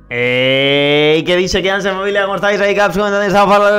¿Qué dice? ¿Qué hace, familia? ¿Cómo estáis? Ahí Caps comentando.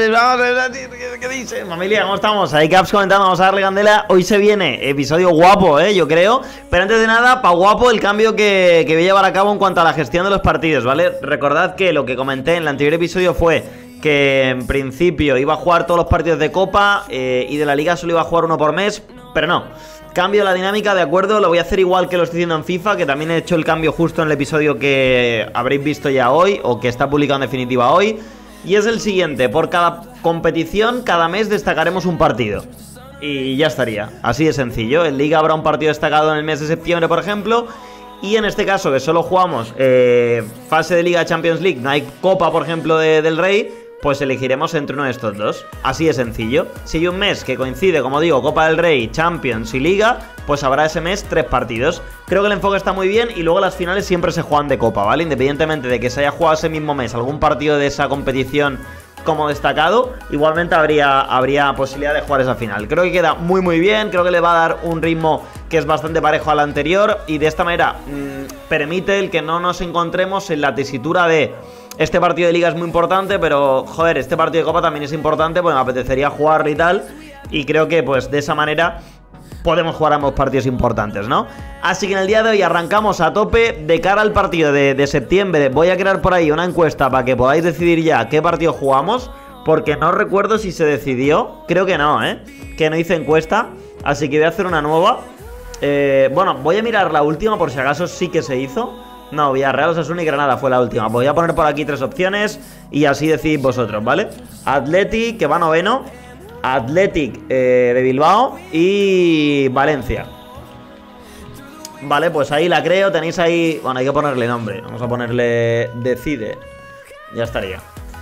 ¿Qué dice, familia? ¿Cómo estamos? Ahí Caps comentando. Vamos a darle candela. Hoy se viene episodio guapo, yo creo. Pero antes de nada, pa' guapo el cambio que voy a llevar a cabo en cuanto a la gestión de los partidos, ¿vale? Recordad que lo que comenté en el anterior episodio fue que en principio iba a jugar todos los partidos de Copa y de la Liga solo iba a jugar uno por mes, pero no. Cambio la dinámica, de acuerdo, lo voy a hacer igual que lo estoy haciendo en FIFA, que también he hecho el cambio justo en el episodio que habréis visto ya hoy, o que está publicado en definitiva hoy. Y es el siguiente: por cada competición, cada mes destacaremos un partido. Y ya estaría, así de sencillo. En Liga habrá un partido destacado en el mes de septiembre, por ejemplo. Y en este caso, que solo jugamos fase de Liga Champions League, no hay Copa, por ejemplo, del Rey, pues elegiremos entre uno de estos dos. Así de sencillo. Si hay un mes que coincide, como digo, Copa del Rey, Champions y Liga, pues habrá ese mes 3 partidos. Creo que el enfoque está muy bien y luego las finales siempre se juegan de Copa, ¿vale? Independientemente de que se haya jugado ese mismo mes algún partido de esa competición como destacado, igualmente habría posibilidad de jugar esa final. Creo que queda muy bien, creo que le va a dar un ritmo que es bastante parejo al anterior y de esta manera permite el que no nos encontremos en la tesitura de este partido de Liga es muy importante, pero joder, este partido de Copa también es importante, pues me apetecería jugarlo y tal, y creo que pues de esa manera podemos jugar ambos partidos importantes, ¿no? Así que en el día de hoy arrancamos a tope de cara al partido de septiembre. Voy a crear por ahí una encuesta para que podáis decidir ya qué partido jugamos, porque no recuerdo si se decidió, creo que no, que no hice encuesta, así que voy a hacer una nueva. Bueno, voy a mirar la última por si acaso sí que se hizo. No, Villarreal, Osasuna y Granada fue la última. Voy a poner por aquí 3 opciones y así decidís vosotros, ¿vale? Athletic, que va noveno, Athletic de Bilbao y Valencia. Vale, pues ahí la creo, tenéis ahí... Bueno, hay que ponerle nombre, vamos a ponerle Decide. Ya estaría.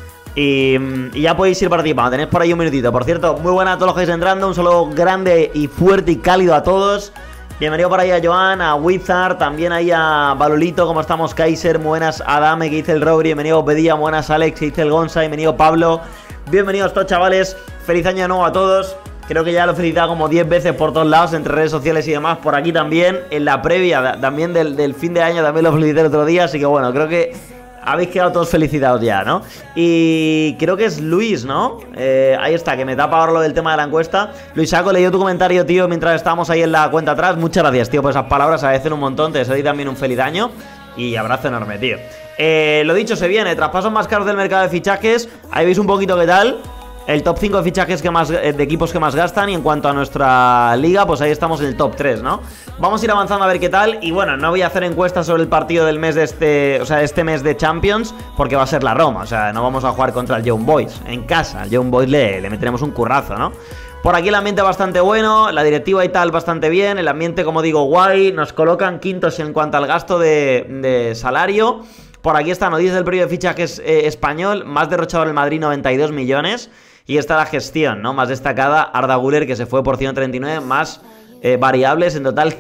Y ya podéis ir participando, tenéis por ahí un minutito. Por cierto, muy buena a todos los que estáis entrando, un saludo grande y fuerte y cálido a todos. Bienvenido por ahí a Joan, a Wizard, también ahí a Balolito, ¿cómo estamos? Kaiser, buenas, Adame, que dice el Robri, bienvenido Pedilla, buenas Alex, que dice el Gonza, bienvenido Pablo. Bienvenidos todos, chavales, feliz año nuevo a todos. Creo que ya lo he felicitado como 10 veces por todos lados, entre redes sociales y demás, por aquí también, en la previa también del fin de año también lo felicité el otro día, así que bueno, creo que habéis quedado todos felicitados ya, ¿no? Y creo que es Luis, ¿no? Ahí está, que me tapa ahora lo del tema de la encuesta. Luisaco, leí tu comentario, tío, mientras estábamos ahí en la cuenta atrás. Muchas gracias, tío, por esas palabras, agradecen un montón. Te deseo también un feliz año y abrazo enorme, tío. Lo dicho, se viene, traspasos más caros del mercado de fichajes. Ahí veis un poquito qué tal. El top 5 de fichajes de equipos que más gastan. Y en cuanto a nuestra liga, pues ahí estamos en el top 3, ¿no? Vamos a ir avanzando a ver qué tal. Y bueno, no voy a hacer encuestas sobre el partido del mes de este mes de Champions, porque va a ser la Roma. O sea, no vamos a jugar contra el Young Boys en casa. Al Young Boys le meteremos un currazo, ¿no? Por aquí el ambiente bastante bueno, la directiva y tal bastante bien. El ambiente, como digo, guay. Nos colocan quintos en cuanto al gasto de salario. Por aquí está noticias del periodo de fichajes español. Más derrochado en el Madrid, 92 millones. Y está la gestión, ¿no? Más destacada, Arda Güler, que se fue por 139, más variables, en total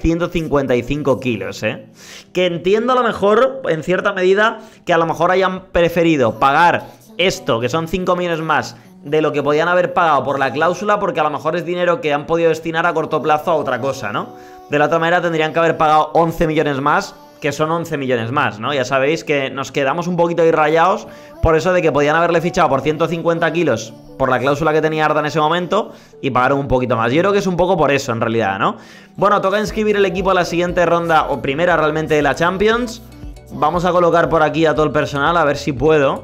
155 kilos, Que entiendo a lo mejor, en cierta medida, que a lo mejor hayan preferido pagar esto, que son 5 millones más de lo que podían haber pagado por la cláusula, porque a lo mejor es dinero que han podido destinar a corto plazo a otra cosa, ¿no? De la otra manera tendrían que haber pagado 11 millones más, que son 11 millones más, ¿no? Ya sabéis que nos quedamos un poquito ahí rayados por eso de que podían haberle fichado por 150 kilos por la cláusula que tenía Arda en ese momento y pagaron un poquito más. Yo creo que es un poco por eso, en realidad, ¿no? Bueno, toca inscribir el equipo a la siguiente ronda, o primera realmente, de la Champions. Vamos a colocar por aquí a todo el personal, a ver si puedo.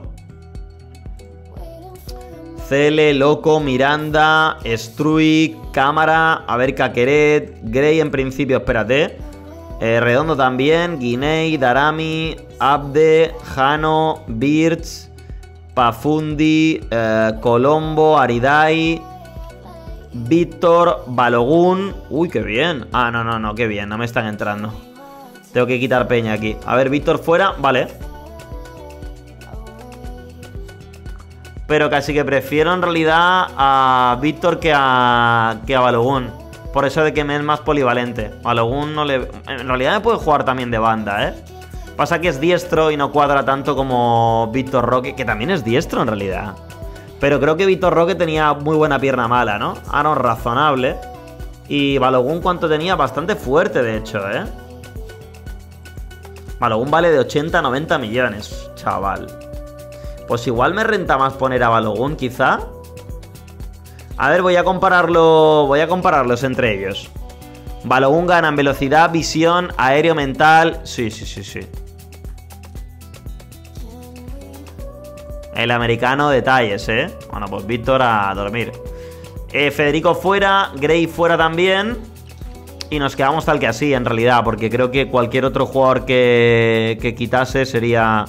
Cele, Loco, Miranda, Struik, Cámara, a ver, Caqueret, Gray en principio, espérate. Redondo también, Guiney, Darami, Abde, Jano, Birch, Pafundi, Colombo, Aridai, Víctor, Balogun. Uy, qué bien. Ah, no, qué bien, no me están entrando. Tengo que quitar peña aquí. A ver, Víctor fuera, vale. Pero casi que prefiero en realidad a Víctor que a Balogun. Por eso de que me es más polivalente. Balogun no le... En realidad me puede jugar también de banda, Pasa que es diestro y no cuadra tanto como Víctor Roque, que también es diestro en realidad. Pero creo que Víctor Roque tenía muy buena pierna mala, ¿no? Ah, no, razonable. Y Balogun, ¿cuánto tenía? Bastante fuerte, de hecho, Balogun vale de 80 a 90 millones, chaval. Pues igual me renta más poner a Balogun, quizá. A ver, voy a compararlos entre ellos. Balogun gana en velocidad, visión, aéreo, mental. Sí. El americano, detalles, ¿eh? Bueno, pues Víctor a dormir. Federico fuera, Gray fuera también. Y nos quedamos tal que así, en realidad. Porque creo que cualquier otro jugador que quitase sería...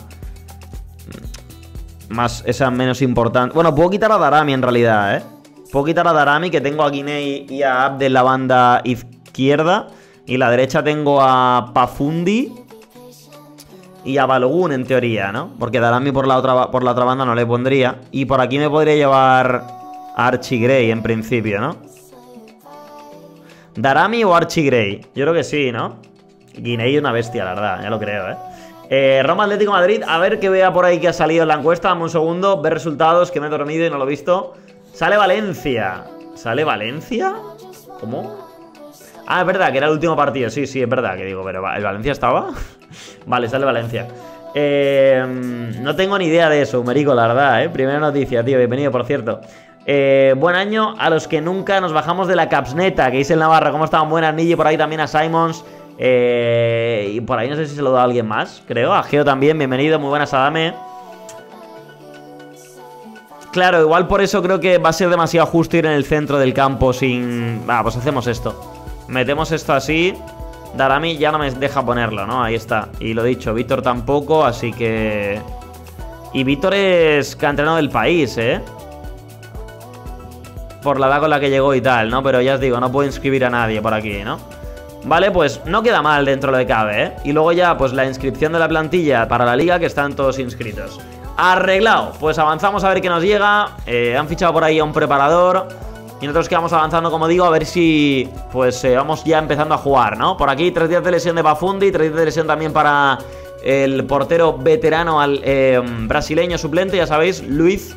menos importante. Bueno, puedo quitar a Darami en realidad, ¿eh? Puedo quitar a Darami, que tengo a Guinea y a Abde en la banda izquierda. Y la derecha tengo a Pafundi y a Balogun, en teoría, ¿no? Porque Darami por la otra banda no le pondría. Y por aquí me podría llevar a Archie Gray, en principio, ¿no? ¿Darami o Archie Gray? Yo creo que sí, ¿no? Guinea es una bestia, la verdad, ya lo creo, ¿eh? Roma Atlético Madrid, a ver que vea por ahí que ha salido en la encuesta. Dame un segundo, ver resultados, que me he dormido y no lo he visto. Sale Valencia. ¿Sale Valencia? ¿Cómo? Ah, es verdad, que era el último partido. Sí, es verdad, que digo, pero ¿el Valencia estaba? Vale, sale Valencia. No tengo ni idea de eso, Merico, la verdad, ¿eh? Primera noticia, tío, bienvenido, por cierto. Buen año a los que nunca nos bajamos de la capsneta, que dice el Navarra. ¿Cómo estaban? Buenas, Nille, por ahí también a Simons. Y por ahí no sé si se lo da a alguien más, creo. A Geo también, bienvenido, muy buenas, Adame. Claro, igual por eso creo que va a ser demasiado justo ir en el centro del campo sin... pues hacemos esto. Metemos esto así. Darami ya no me deja ponerlo, ¿no? Ahí está. Y lo dicho, Víctor tampoco, así que... Y Víctor es canterano del país, ¿eh? Por la edad con la que llegó y tal, ¿no? Pero ya os digo, no puedo inscribir a nadie por aquí, ¿no? Vale, pues no queda mal dentro de lo que cabe, ¿eh? Y luego ya, pues la inscripción de la plantilla para la liga, que están todos inscritos. Arreglado, pues avanzamos a ver qué nos llega. Han fichado por ahí a un preparador. Y nosotros quedamos avanzando, como digo, a ver si pues vamos ya empezando a jugar, ¿no? Por aquí 3 días de lesión de Pafundi, 3 días de lesión también para el portero veterano al brasileño suplente, ya sabéis, Luiz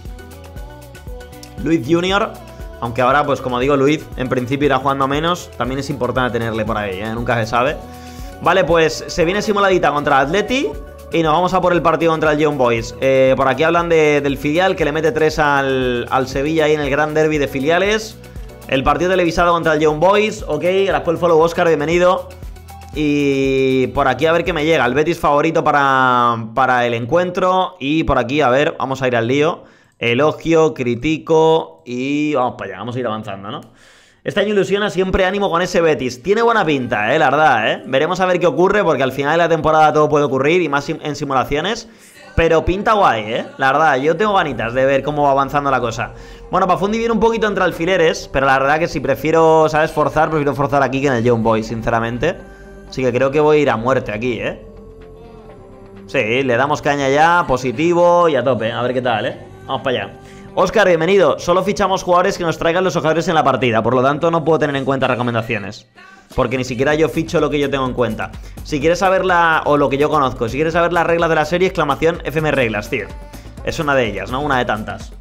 Junior. Aunque ahora, pues como digo, Luiz en principio irá jugando menos. También es importante tenerle por ahí, ¿eh? Nunca se sabe. Vale, pues se viene simuladita contra Atleti. Y nos vamos a por el partido contra el Young Boys. Por aquí hablan del filial, que le mete 3 al Sevilla ahí en el gran derby de filiales. El partido televisado contra el Young Boys. Ok, gracias por el follow, Oscar, bienvenido. Y por aquí a ver qué me llega. El Betis favorito para el encuentro. Y por aquí, a ver, vamos a ir al lío. Elogio, critico y vamos para allá, vamos a ir avanzando, ¿no? Este año ilusiona, siempre ánimo con ese Betis. Tiene buena pinta, la verdad, Veremos a ver qué ocurre, porque al final de la temporada todo puede ocurrir, y más en simulaciones. Pero pinta guay, la verdad, yo tengo ganitas de ver cómo va avanzando la cosa. Bueno, Pafundi viene un poquito entre alfileres, pero la verdad que si prefiero, ¿sabes? Prefiero forzar aquí que en el Young Boys, sinceramente. Así que creo que voy a ir a muerte aquí, Sí, le damos caña ya, positivo y a tope, a ver qué tal, Vamos para allá. Oscar, bienvenido. Solo fichamos jugadores que nos traigan los jugadores en la partida. Por lo tanto, no puedo tener en cuenta recomendaciones. Porque ni siquiera yo ficho lo que yo tengo en cuenta. Si quieres saber o lo que yo conozco, si quieres saber las reglas de la serie, exclamación FM reglas, tío. Es una de ellas, ¿no? Una de tantas.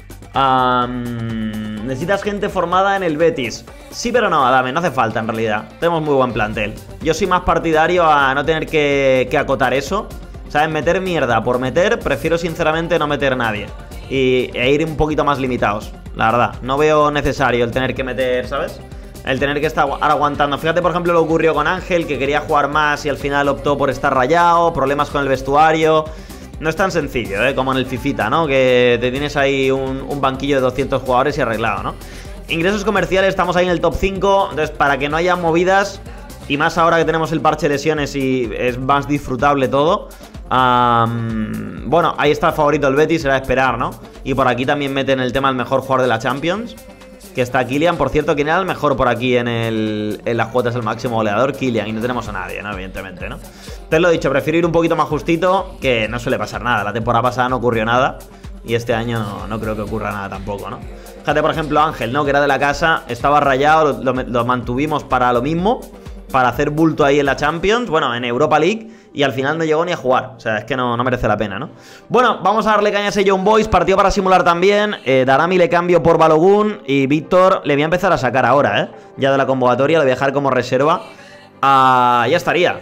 Necesitas gente formada en el Betis. Sí, pero no, Adame, no hace falta en realidad. Tenemos muy buen plantel. Yo soy más partidario a no tener que acotar eso. ¿Sabes? Meter mierda por meter, prefiero sinceramente no meter nadie. E ir un poquito más limitados, la verdad. No veo necesario el tener que meter, ¿sabes? El tener que estar aguantando. Fíjate, por ejemplo, lo que ocurrió con Ángel, que quería jugar más y al final optó por estar rayado. Problemas con el vestuario. No es tan sencillo, como en el Fifita, ¿no? Que te tienes ahí un banquillo de 200 jugadores y arreglado, ¿no? Ingresos comerciales, estamos ahí en el top 5. Entonces, para que no haya movidas, y más ahora que tenemos el parche de lesiones y es más disfrutable todo. Bueno, ahí está el favorito el Betis, será de esperar, ¿no? Y por aquí también meten el tema del mejor jugador de la Champions, que está Kylian. Por cierto, ¿quién era el mejor por aquí en las cuotas del máximo goleador? Kylian, y no tenemos a nadie, ¿no? Evidentemente, ¿no? Entonces lo dicho, prefiero ir un poquito más justito, que no suele pasar nada. La temporada pasada no ocurrió nada y este año no creo que ocurra nada tampoco, ¿no? Fíjate, por ejemplo, Ángel, ¿no? Que era de la casa, estaba rayado, lo mantuvimos para lo mismo, para hacer bulto ahí en la Champions, bueno, en Europa League, y al final no llegó ni a jugar. O sea, es que no merece la pena, ¿no? Bueno, vamos a darle caña a ese Young Boys. Partido para simular también. Darami le cambio por Balogun. Y Víctor le voy a empezar a sacar ahora, Ya de la convocatoria. Le voy a dejar como reserva. Ya estaría.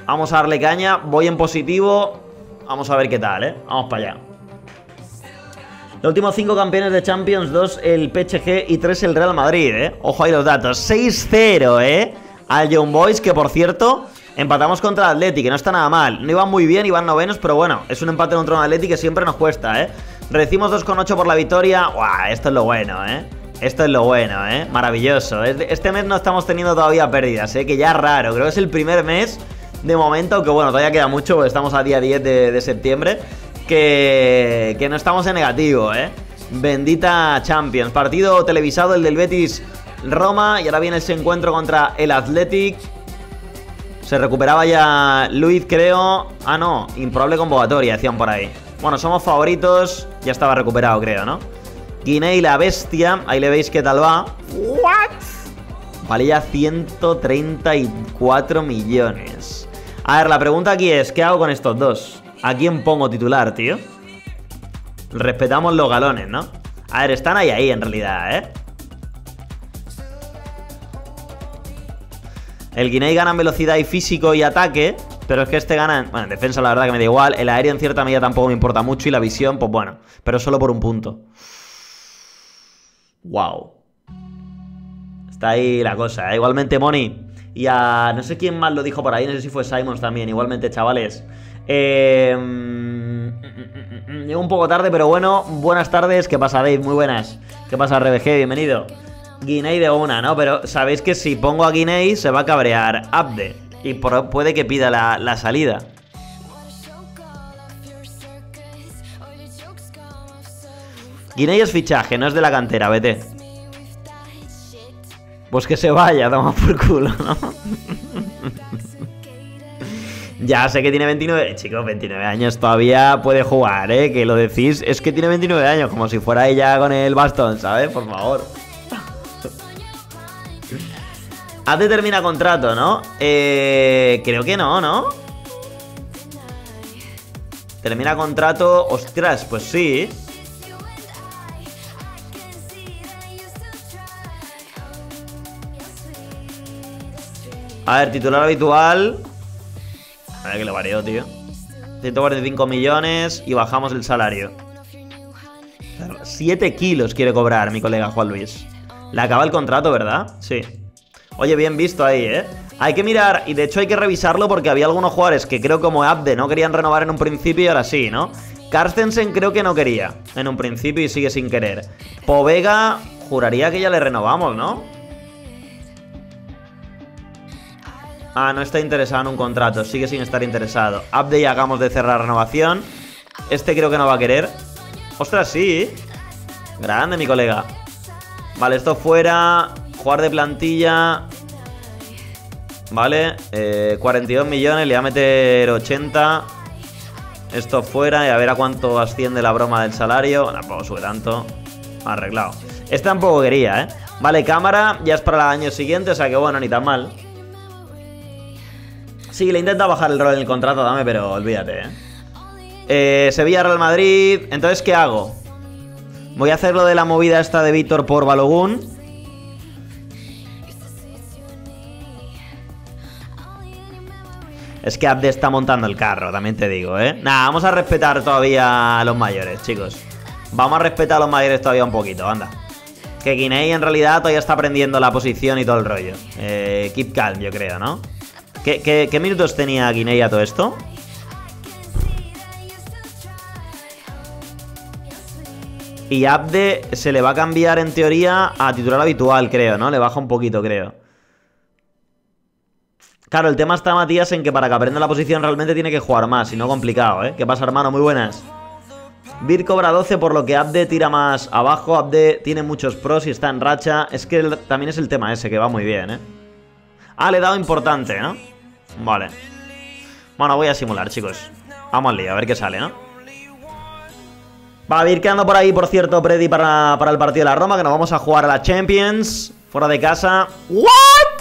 Vamos a darle caña. Voy en positivo. Vamos a ver qué tal, Vamos para allá. Los últimos 5 campeones de Champions, 2 el PSG y 3 el Real Madrid, Ojo ahí los datos. 6-0, al Young Boys, que por cierto, empatamos contra el Athletic, que no está nada mal. No iban muy bien, iban novenos, pero bueno, es un empate contra un Athletic que siempre nos cuesta, Recibimos 2,8 por la victoria. ¡Guau! Esto es lo bueno, Esto es lo bueno, Maravilloso. Este mes no estamos teniendo todavía pérdidas, que ya es raro. Creo que es el primer mes de momento, aunque bueno, todavía queda mucho, porque estamos a día 10 de septiembre, que no estamos en negativo, Bendita Champions. Partido televisado, el del Betis Roma, y ahora viene ese encuentro contra el Athletic. Se recuperaba ya Luis, creo. Ah, no, improbable convocatoria, decían por ahí. Bueno, somos favoritos. Ya estaba recuperado, creo, ¿no? Guinea, la bestia. Ahí le veis qué tal va. ¿What? Vale ya 134 millones. A ver, la pregunta aquí es, ¿qué hago con estos dos? ¿A quién pongo titular, tío? Respetamos los galones, ¿no? A ver, están ahí en realidad, El Guinea gana en velocidad y físico y ataque, pero es que este gana en... Bueno, en defensa la verdad que me da igual. El aéreo en cierta medida tampoco me importa mucho y la visión, pues bueno. Pero solo por un punto. Wow. Está ahí la cosa, Igualmente Moni. Y a... no sé quién más lo dijo por ahí, no sé si fue Simons también. Igualmente, chavales. Llego un poco tarde, pero bueno. Buenas tardes, ¿qué pasa, Dave? Muy buenas. ¿Qué pasa, RBG? Bienvenido. Guinea de una, ¿no? Pero sabéis que si pongo a Guinea se va a cabrear Abde. Y puede que pida la salida. Guinea es fichaje, no es de la cantera, vete. Pues que se vaya, toma por culo, ¿no? Ya sé que tiene 29, chicos, 29 años todavía puede jugar, que lo decís, es que tiene 29 años, como si fuera ella con el bastón, ¿sabes? Por favor. Abde termina contrato, ¿no? Creo que no, ¿no? Termina contrato, ostras, pues sí. A ver, titular habitual. A ver que le varió, tío. 145 millones y bajamos el salario. 7 kilos quiere cobrar mi colega Juan Luis. Le acaba el contrato, ¿verdad? Sí. Oye, bien visto ahí, Hay que mirar, y de hecho hay que revisarlo porque había algunos jugadores que creo como Abde no querían renovar en un principio y ahora sí, ¿no? Carstensen creo que no quería en un principio y sigue sin querer. Povega, juraría que ya le renovamos, ¿no? Ah, no está interesado en un contrato, sigue sin estar interesado. Abde ya acabamos de cerrar renovación. Este creo que no va a querer. Ostras, sí. Grande, mi colega. Vale, esto fuera. Jugar de plantilla. Vale, 42 millones, le voy a meter 80. Esto fuera y a ver a cuánto asciende la broma del salario. Tampoco sube tanto. Arreglado. Este tampoco quería, Vale, cámara, ya es para el año siguiente, o sea que bueno, ni tan mal. Sí, le intenta bajar el rol en el contrato, dame, pero olvídate, Sevilla, Real Madrid. Entonces, ¿qué hago? Voy a hacer lo de la movida esta de Víctor por Balogun. Es que Abde está montando el carro, también te digo, Nada, vamos a respetar todavía a los mayores, chicos. Vamos a respetar a los mayores todavía un poquito, anda. Que Guinea en realidad todavía está aprendiendo la posición y todo el rollo. Keep calm, yo creo, ¿no? ¿Qué minutos tenía Guinea todo esto? Y Abde se le va a cambiar en teoría a titular habitual, creo, ¿no? Le baja un poquito, creo. Claro, el tema está, Matías, en que para que aprenda la posición realmente tiene que jugar más, si no complicado, ¿Qué pasa, hermano? Muy buenas. Bir cobra 12, por lo que Abde tira más abajo. Abde tiene muchos pros y está en racha. Es que también es el tema ese, que va muy bien, Ah, le he dado importante, ¿no? Vale. Bueno, voy a simular, chicos. Vamos al lío, a ver qué sale, ¿no? Va a ir quedando por ahí, por cierto, Predi para el partido de la Roma, que nos vamos a jugar a la Champions. Fuera de casa. ¿What?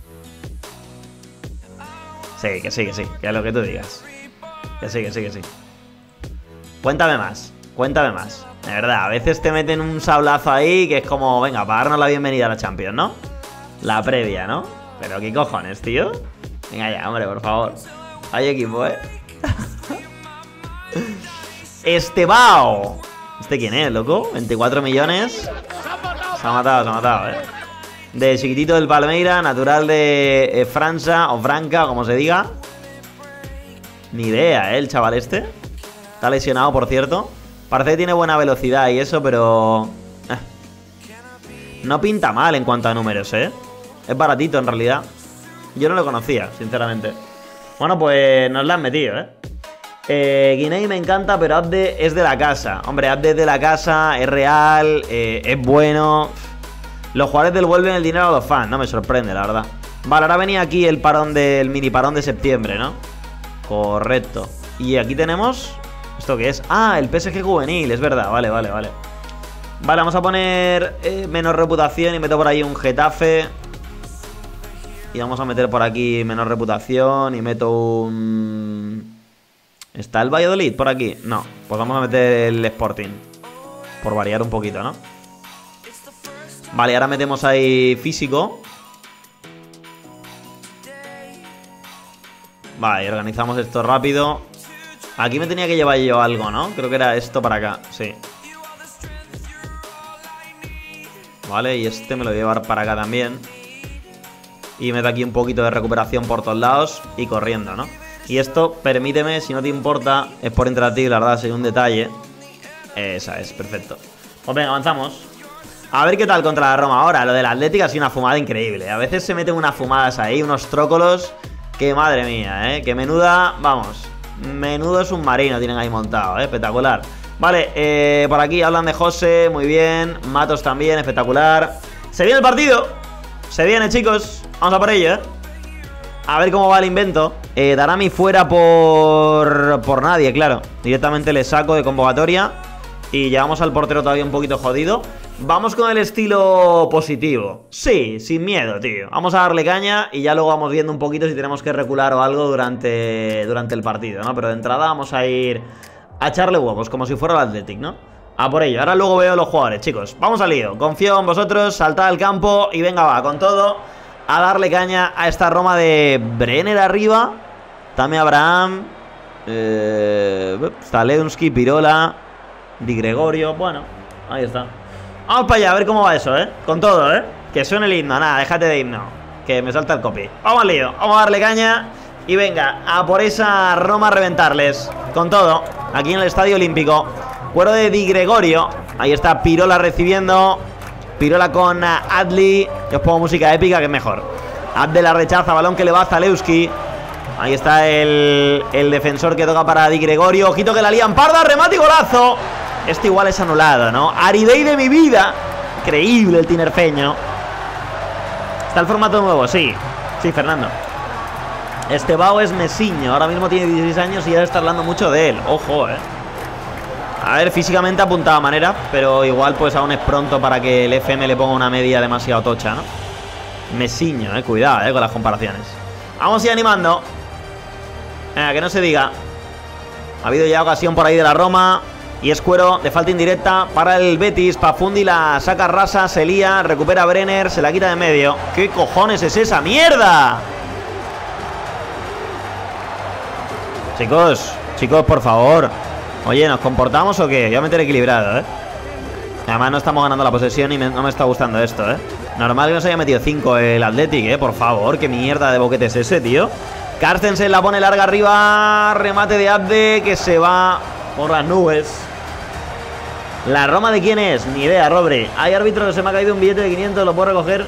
Sí, que es lo que tú digas. Que sí. Cuéntame más, De verdad, a veces te meten un sablazo ahí que es como, venga, para darnos la bienvenida a la Champions, ¿no? La previa, ¿no? Pero qué cojones, tío. Venga ya, hombre, por favor. Hay equipo, Estebao. ¿Este quién es, loco? 24 millones. Se ha matado, De chiquitito del Palmeira, natural de França o Franca, como se diga. Ni idea, el chaval este. Está lesionado, por cierto. Parece que tiene buena velocidad y eso, pero... no pinta mal en cuanto a números, Es baratito, en realidad. Yo no lo conocía, sinceramente. Bueno, pues nos la han metido, Guinea me encanta, pero Abde es de la casa. Hombre, Abde es de la casa, es real, es bueno. Los jugadores devuelven el dinero a los fans, no me sorprende, la verdad. Vale, ahora venía aquí el parón del mini parón de septiembre, ¿no? Correcto. Y aquí tenemos... ¿esto qué es? Ah, el PSG juvenil, es verdad, vale. Vale, vamos a poner menos reputación y meto por ahí un Getafe. Y vamos a meter por aquí menos reputación y meto un... ¿está el Valladolid por aquí? No, pues vamos a meter el Sporting. Por variar un poquito, ¿no? Vale, ahora metemos ahí físico. Vale, organizamos esto rápido. Aquí me tenía que llevar yo algo, ¿no? Creo que era esto para acá, sí. Vale, y este me lo voy a llevar para acá también. Y meto aquí un poquito de recuperación por todos lados y corriendo, ¿no? Y esto, permíteme, si no te importa, es por entrar a ti, la verdad, sería un detalle. Esa es, perfecto. Pues venga, avanzamos. A ver qué tal contra la Roma ahora. Lo del Atlético ha sido una fumada increíble. A veces se meten unas fumadas ahí, unos trócolos. Que madre mía, que menuda, vamos, menudo submarino tienen ahí montado, espectacular. Vale, por aquí hablan de José, muy bien. Matos también, espectacular. Se viene el partido. Se viene, chicos. Vamos a por ello, A ver cómo va el invento. Darami fuera por nadie, claro. Directamente le saco de convocatoria. Y llevamos al portero todavía un poquito jodido. Vamos con el estilo positivo. Sí, sin miedo, tío. Vamos a darle caña y ya luego vamos viendo un poquito si tenemos que recular o algo durante el partido, ¿no? Pero de entrada vamos a ir a echarle huevos, como si fuera el Athletic, ¿no? A por ello. Ahora luego veo los jugadores, chicos. Vamos al lío. Confío en vosotros. Saltad al campo y venga, va, con todo. A darle caña a esta Roma de Brenner arriba. También Abraham. Zalewski, Pirola. Di Gregorio. Bueno, ahí está. Vamos para allá, a ver cómo va eso, Con todo, Que suene el himno. Nada, déjate de himno. Que me salta el copy. Vamos al lío. Vamos a darle caña. Y venga, a por esa Roma a reventarles. Con todo. Aquí en el Estadio Olímpico. Cuero de Di Gregorio. Ahí está Pirola recibiendo. Pirola con Adli. Yo os pongo música épica que es mejor. Adli la rechaza, balón que le va a Zalewski. Ahí está el defensor que toca para Di Gregorio. Ojito que la lían parda, remate y golazo. Este igual es anulado, ¿no? Aridei de mi vida. Increíble el tinerfeño. ¿Está el formato nuevo? Sí. Sí, Fernando. Estebao es mesiño. Ahora mismo tiene 16 años y ya se está hablando mucho de él. Ojo, A ver, físicamente apuntaba manera, pero igual pues aún es pronto para que el FM le ponga una media demasiado tocha, ¿no? Mesiño, cuidado, con las comparaciones. Vamos a ir animando. Que no se diga. Ha habido ya ocasión por ahí de la Roma. Y es cuero de falta indirecta para el Betis. Pafundi la saca rasa, se lía, recupera Brenner, se la quita de medio. ¿Qué cojones es esa mierda? Chicos, por favor. Oye, ¿nos comportamos o qué? Voy a meter equilibrado, Además no estamos ganando la posesión y no me está gustando esto, Normal que nos haya metido 5 el Athletic, por favor. ¿Qué mierda de boquete es ese, tío? Carstensen la pone larga arriba. Remate de Abde que se va por las nubes. ¿La Roma de quién es? Ni idea, Robre. Hay árbitro que se me ha caído un billete de 500, lo puedo recoger.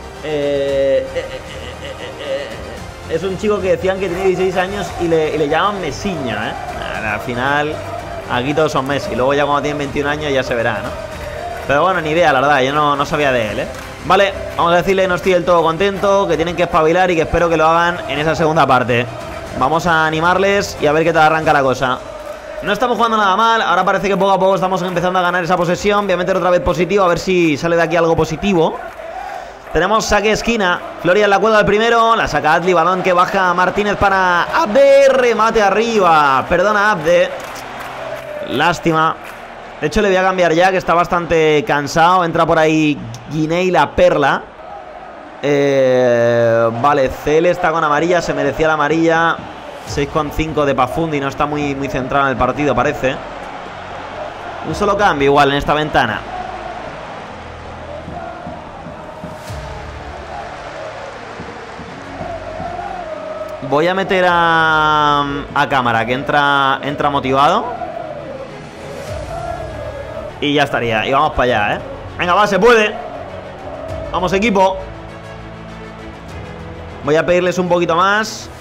Es un chico que decían que tiene 16 años y le llaman Mesiño, Al final, aquí todos son Messi. Luego ya cuando tienen 21 años ya se verá, ¿no? Pero bueno, ni idea, la verdad. Yo no sabía de él, Vale, vamos a decirle que no estoy del todo contento, que tienen que espabilar y que espero que lo hagan en esa segunda parte. Vamos a animarles y a ver qué tal arranca la cosa. No estamos jugando nada mal. Ahora parece que poco a poco estamos empezando a ganar esa posesión. Voy a meter otra vez positivo, a ver si sale de aquí algo positivo. Tenemos saque esquina. Floria en la cuelga del primero. La saca Adli, balón que baja Martínez para Abde. Remate arriba. Perdona, Abde. Lástima. De hecho, le voy a cambiar ya, que está bastante cansado. Entra por ahí Guinea y la Perla. Vale, Cele está con amarilla. Se merecía la amarilla. 6,5 de Pafundi. No está muy centrado en el partido, parece. Un solo cambio igual en esta ventana. Voy a meter a cámara, que entra motivado. Y ya estaría. Y vamos para allá, ¿eh? Venga, va, se puede. Vamos, equipo. Voy a pedirles un poquito más.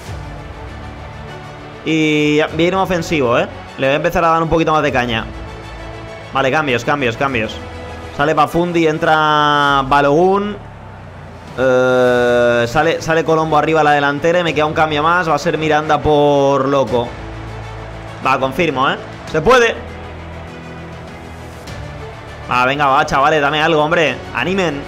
Y viene un ofensivo, ¿eh? Le voy a empezar a dar un poquito más de caña. Vale, cambios. Sale Pafundi, entra Balogun. Sale Colombo arriba a la delantera. Y me queda un cambio más. Va a ser Miranda por Loco. Va, confirmo, ¿eh? Se puede. Va, venga, va, chavales, dame algo, hombre. Animen.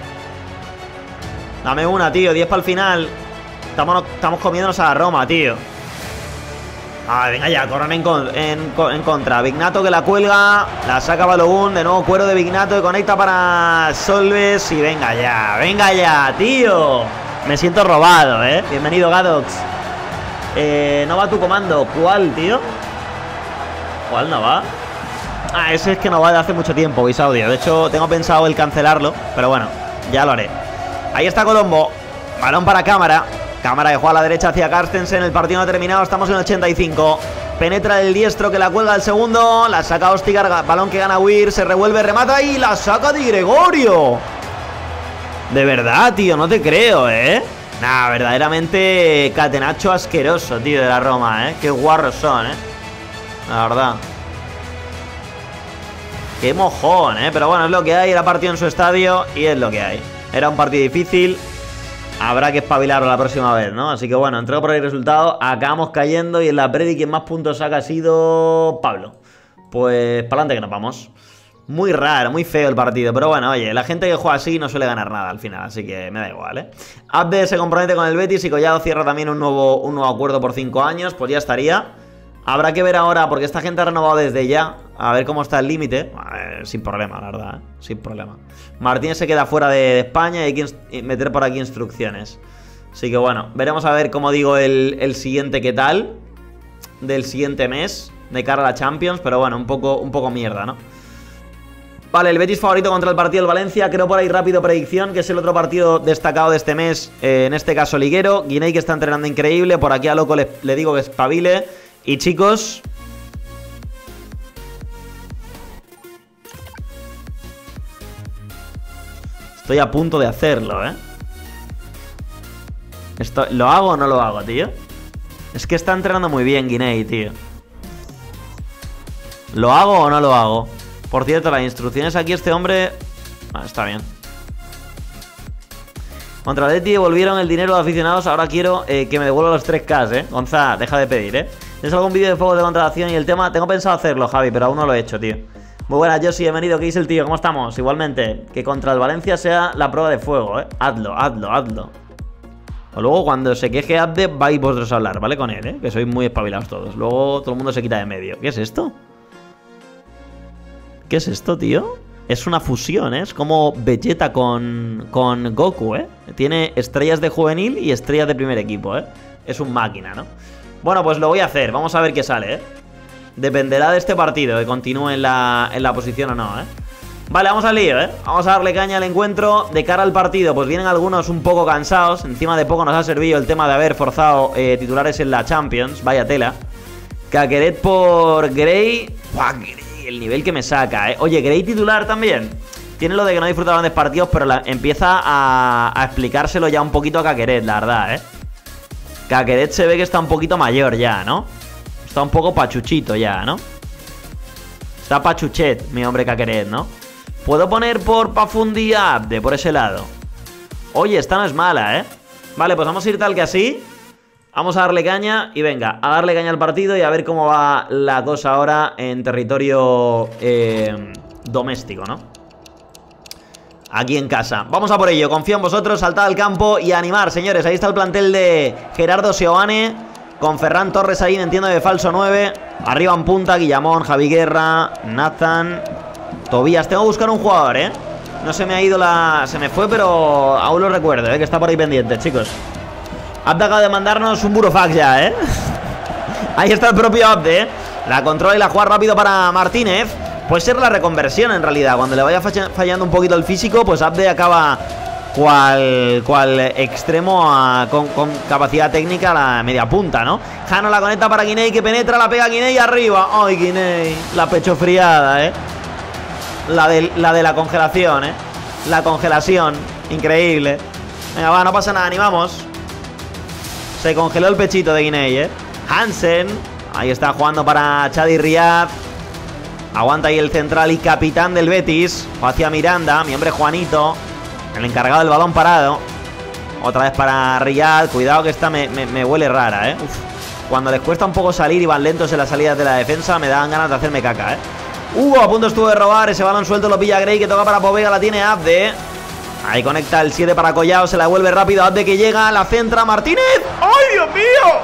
Dame una, tío, 10 para el final. Estamos comiéndonos a la Roma, tío. Ah, venga ya, corran en contra. Vignato que la cuelga. La saca Balogun. De nuevo cuero de Vignato que conecta para Solves. Y venga ya, tío. Me siento robado, Bienvenido, Gadox. No va tu comando. ¿Cuál, tío? ¿Cuál no va? Ah, ese es que no va de hace mucho tiempo, Bisaudio. De hecho, tengo pensado el cancelarlo. Pero bueno, ya lo haré. Ahí está Colombo. Balón para cámara. Cámara que juega a la derecha hacia Carstensen. El partido no ha terminado, estamos en 85. Penetra el diestro que la cuelga el segundo. La saca Ostigar, balón que gana Weir. Se revuelve, remata y la saca Di Gregorio. De verdad, tío, no te creo, Nah, verdaderamente catenacho asqueroso, tío, de la Roma, Qué guarros son, La verdad. Qué mojón, Pero bueno, es lo que hay. Era partido en su estadio y es lo que hay. Era un partido difícil. Habrá que espabilarlo la próxima vez, ¿no? Así que bueno, entrego por el resultado. Acabamos cayendo y en la predi quien más puntos saca ha sido Pablo. Pues para adelante que nos vamos. Muy raro, muy feo el partido. Pero bueno, oye, la gente que juega así no suele ganar nada al final. Así que me da igual, Abde se compromete con el Betis y Collado cierra también un nuevo acuerdo por 5 años. Pues ya estaría. Habrá que ver ahora, porque esta gente ha renovado desde ya. A ver cómo está el límite. Sin problema, la verdad, sin problema. Martínez se queda fuera de España y hay que meter por aquí instrucciones. Así que bueno, veremos a ver, como digo, el siguiente qué tal. Del siguiente mes, de cara a la Champions. Pero bueno, un poco mierda, ¿no? Vale, el Betis favorito contra el partido del Valencia. Creo por ahí rápido predicción, que es el otro partido destacado de este mes. En este caso liguero. Guiney que está entrenando increíble. Por aquí a Loco le digo que espabile. Y chicos... Estoy a punto de hacerlo, ¿Lo hago o no lo hago, tío? Es que está entrenando muy bien Guiney, tío. ¿Lo hago o no lo hago? Por cierto, las instrucciones aquí este hombre... está bien. Contra el Leti devolvieron el dinero de aficionados. Ahora quiero que me devuelvan los 3K, Gonza, deja de pedir, ¿Tienes algún vídeo de fuego de contratación y el tema? Tengo pensado hacerlo, Javi, pero aún no lo he hecho, tío. Muy buenas, Josi, bienvenido. ¿Qué dice el tío? ¿Cómo estamos? Igualmente, que contra el Valencia sea la prueba de fuego, Hazlo. O luego cuando se queje Abde, vais vosotros a hablar, ¿vale? Con él, que sois muy espabilados todos. Luego todo el mundo se quita de medio. ¿Qué es esto? ¿Qué es esto, tío? Es una fusión, Es como Vegeta con Goku, Tiene estrellas de juvenil y estrellas de primer equipo, Es un máquina, ¿no? Bueno, pues lo voy a hacer. Vamos a ver qué sale, Dependerá de este partido, que continúe en la posición o no, Vale, vamos al lío, Vamos a darle caña al encuentro. De cara al partido, pues vienen algunos un poco cansados. Encima de poco nos ha servido el tema de haber forzado titulares en la Champions. Vaya tela. Caqueret por Gray. ¡Buah, Gray! El nivel que me saca, Oye, Gray titular también. Tiene lo de que no disfruta grandes partidos, pero empieza a explicárselo ya un poquito a Caqueret, la verdad, Caqueret se ve que está un poquito mayor ya, ¿no? Está un poco pachuchito ya, ¿no? Está pachuchet, mi hombre Caqueret, ¿no? Puedo poner por Pafundi a Abde, por ese lado. Oye, esta no es mala, Vale, pues vamos a ir tal que así. Vamos a darle caña y venga, a darle caña al partido y a ver cómo va la cosa ahora en territorio doméstico, ¿no? Aquí en casa. Vamos a por ello, confío en vosotros, saltad al campo y a animar, señores. Ahí está el plantel de Gerardo Seoane, con Ferran Torres ahí, entiendo, de falso 9. Arriba en punta, Guillamón, Javi Guerra, Nathan, Tobías. Tengo que buscar un jugador, No se me ha ido la... Se me fue, pero aún lo recuerdo, que está por ahí pendiente, chicos. Abde acaba de mandarnos un burofax ya, Ahí está el propio Abde, ¿eh? La controla y la juega rápido para Martínez. Puede ser la reconversión en realidad. Cuando le vaya fallando un poquito el físico, pues Abde acaba cual extremo con capacidad técnica a la media punta, ¿no? Jano la conecta para Guiney, que penetra, la pega Guiney arriba. ¡Ay, Guiney! La pecho friada, ¿eh? La de la congelación, ¿eh? La congelación. Increíble. Venga, va, no pasa nada, ni vamos. Se congeló el pechito de Guiney, ¿eh? Hansen. Ahí está jugando para Chadi Riyad. Aguanta ahí el central y capitán del Betis. Hacia Miranda, mi hombre Juanito, el encargado del balón parado. Otra vez para Riyad. Cuidado que esta me huele rara, ¿eh? Uf. Cuando les cuesta un poco salir y van lentos en las salidas de la defensa, me dan ganas de hacerme caca, ¿eh? A punto estuvo de robar. Ese balón suelto lo pilla Gray, que toca para Povega. La tiene Abde. Ahí conecta el 7 para Collao. Se la devuelve rápido. Abde que llega. La centra Martínez. ¡Ay, Dios mío!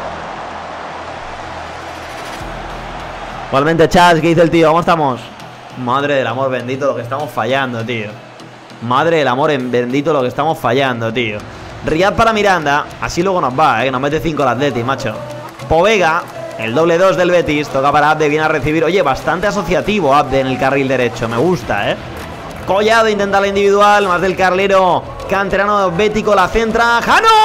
Igualmente, Chas, ¿qué dice el tío? ¿Cómo estamos? Madre del amor bendito lo que estamos fallando, tío. Madre del amor bendito lo que estamos fallando, tío. Riyad para Miranda. Así luego nos va, que nos mete 5 el Atleti, macho. Povega, el doble 2 del Betis. Toca para Abde, viene a recibir. Oye, bastante asociativo Abde en el carril derecho. Me gusta, Collado intenta la individual. Más del carlero canterano bético. La centra.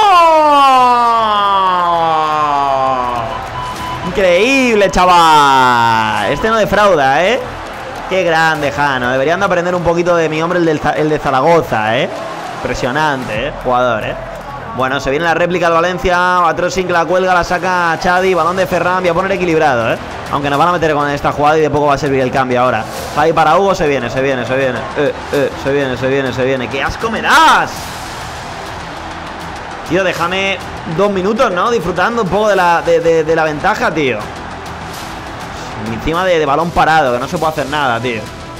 ¡Jano! Increíble, chaval. Este no defrauda, Qué grande, Jano. Deberían de aprender un poquito de mi hombre, el de Zaragoza, Impresionante, jugador, Bueno, se viene la réplica al Valencia. Batrosink la cuelga, la saca Chadi. Balón de Ferran, voy a poner equilibrado, Aunque nos van a meter con esta jugada y de poco va a servir el cambio ahora. Ahí para Hugo, se viene. Se viene. ¡Qué asco me das! Tío, déjame 2 minutos, ¿no? Disfrutando un poco de la ventaja, tío. Encima de balón parado, que no se puede hacer nada, tío.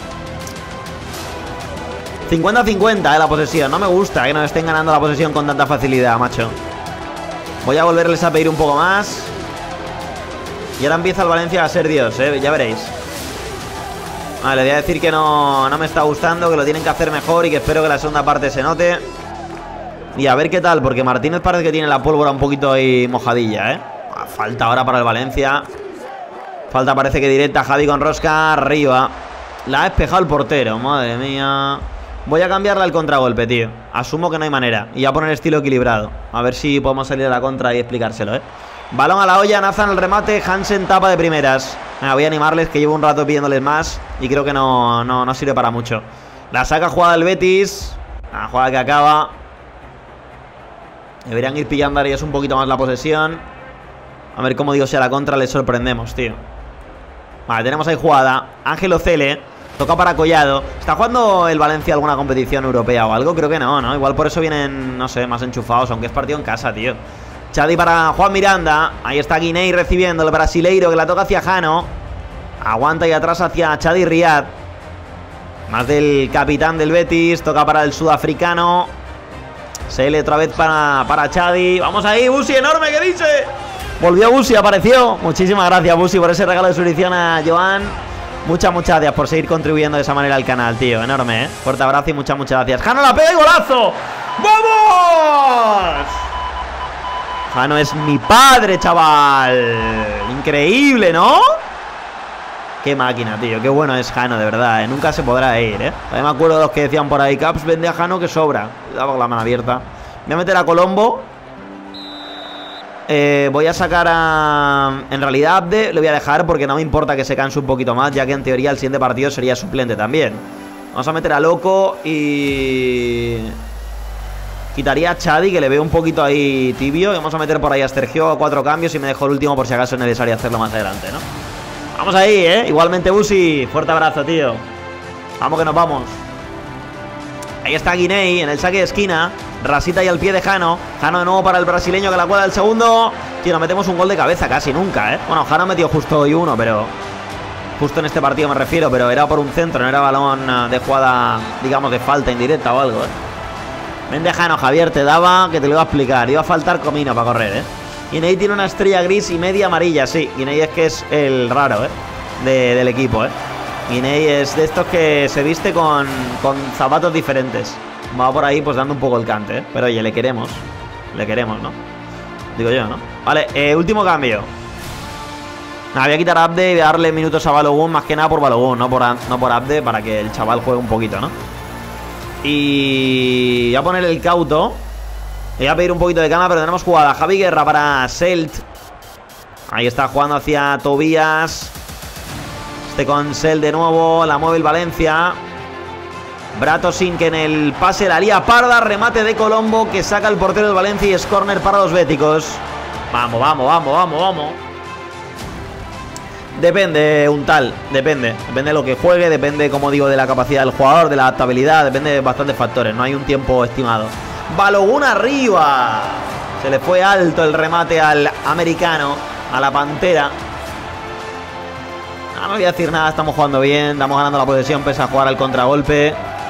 50-50, la posesión. No me gusta que nos estén ganando la posesión con tanta facilidad, macho. Voy a volverles a pedir un poco más. Y ahora empieza el Valencia a ser Dios, ya veréis. Vale, le voy a decir que no me está gustando, que lo tienen que hacer mejor y que espero que la segunda parte se note. Y a ver qué tal, porque Martínez parece que tiene la pólvora un poquito ahí mojadilla, Falta ahora para el Valencia. Falta, parece que directa. Javi con rosca arriba. La ha despejado el portero, madre mía. Voy a cambiarla al contragolpe, tío. Asumo que no hay manera. Y voy a poner estilo equilibrado. A ver si podemos salir a la contra y explicárselo, Balón a la olla, Nazan el remate. Hansen tapa de primeras. Voy a animarles, que llevo un rato pidiéndoles más. Y creo que no sirve para mucho. La saca jugada del Betis. La jugada que acaba. Deberían ir pillando ahora ellos un poquito más la posesión. A ver cómo digo, si a la contra les sorprendemos, tío. Vale, tenemos ahí jugada. Ángel Ocele. Toca para Collado. ¿Está jugando el Valencia alguna competición europea o algo? Creo que no, Igual por eso vienen, no sé, más enchufados. Aunque es partido en casa, tío. Chadi para Juan Miranda. Ahí está Guiney recibiendo el brasileiro, que la toca hacia Jano. Aguanta ahí atrás hacia Chadi Riyad. Más del capitán del Betis. Toca para el sudafricano. Sele otra vez para Chadi. Vamos ahí, Busi, enorme, ¿qué dice? Volvió Busi, apareció. Muchísimas gracias, Busi, por ese regalo de su edición a Joan. Muchas gracias por seguir contribuyendo de esa manera al canal, tío. Enorme, Fuerte abrazo y muchas gracias. Jano la pega y golazo. ¡Vamos! Jano es mi padre, chaval. Increíble, ¿no? Qué máquina, tío. Qué bueno es Jano, de verdad, Nunca se podrá ir, También me acuerdo de los que decían por ahí: Caps vende a Jano que sobra. Cuidado con la mano abierta. Voy a meter a Colombo. Voy a sacar a... En realidad Abde lo voy a dejar porque no me importa que se canse un poquito más, ya que en teoría el siguiente partido sería suplente también. Vamos a meter a Loco y... Quitaría a Chadi, que le veo un poquito ahí tibio. Y vamos a meter por ahí a Sergio a 4 cambios y me dejo el último por si acaso es necesario hacerlo más adelante, ¿no? Vamos ahí, Igualmente, Busi. Fuerte abrazo, tío. Vamos que nos vamos. Ahí está Guiney en el saque de esquina. Rasita ahí al pie de Jano. Jano de nuevo para el brasileño, que la cuela el segundo. Tío, no metemos un gol de cabeza casi nunca, Bueno, Jano metió justo hoy uno, pero... Justo en este partido me refiero, pero era por un centro, no era balón de jugada, digamos, de falta indirecta o algo, Vende Jano, Javier, te daba, que te lo iba a explicar. Iba a faltar comino para correr, Guiney tiene una estrella gris y media amarilla, sí. Guiney es que es el raro, del equipo, Guiney es de estos que se viste con zapatos diferentes. Va por ahí pues dando un poco el cante, Pero oye, le queremos, ¿no? Digo yo, ¿no? Vale, último cambio. Voy a quitar a Abde y voy a darle minutos a Balogun, más que nada por Balogun, no por Abde, para que el chaval juegue un poquito, ¿no? Y voy a poner el cauto. Voy a pedir un poquito de cama, pero tenemos jugada. Javi Guerra para Selt. Ahí está jugando hacia Tobías. Este con Selt de nuevo. La mueve el Valencia. Bratosin que en el pase la lía parda. Remate de Colombo que saca el portero del Valencia y es córner para los béticos. Vamos, vamos, vamos, vamos, vamos. Depende, un tal, depende de lo que juegue, depende, como digo, de la capacidad del jugador, de la adaptabilidad, depende de bastantes factores, no hay un tiempo estimado. Balogun arriba. Se le fue alto el remate al americano, a la Pantera. No voy a decir nada, estamos jugando bien, estamos ganando la posesión pese a jugar al contragolpe.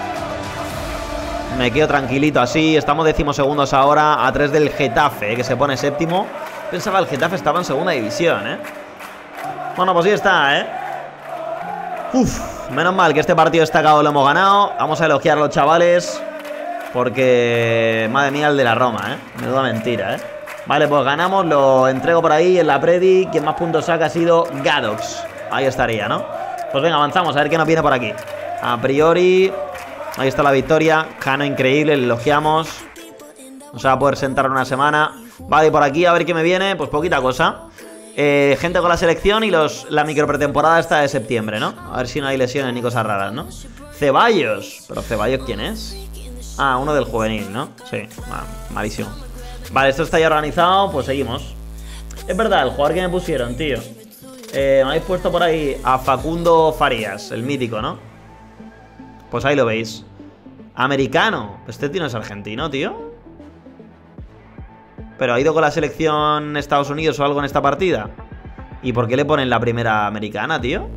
Me quedo tranquilito así, estamos 10º ahora, a 3 del Getafe, que se pone séptimo. Pensaba el Getafe estaba en segunda división, Bueno, pues sí está, Uf, menos mal que este partido destacado lo hemos ganado. Vamos a elogiar a los chavales, porque, madre mía, el de la Roma, menuda mentira, Vale, pues ganamos, lo entrego por ahí en la predi. Quien más puntos saca ha sido Gadox. Ahí estaría, ¿no? Pues venga, avanzamos, a ver qué nos viene por aquí. A priori, ahí está la victoria. Jano increíble, le elogiamos. No se va a poder sentar una semana. Vale, por aquí, a ver qué me viene. Pues poquita cosa. Gente con la selección y la micro pretemporada esta de septiembre, ¿no? A ver si no hay lesiones ni cosas raras, ¿no? Ceballos. ¿Pero Ceballos quién es? Ah, uno del juvenil, ¿no? Sí, malísimo. Vale, esto está ya organizado, pues seguimos. Es verdad, el jugador que me pusieron, tío. Me habéis puesto por ahí a Facundo Farías, el mítico, ¿no? Pues ahí lo veis. Americano. Este tío no es argentino, tío. Pero ha ido con la selección Estados Unidos o algo en esta partida. ¿Y por qué le ponen la primera americana, tío?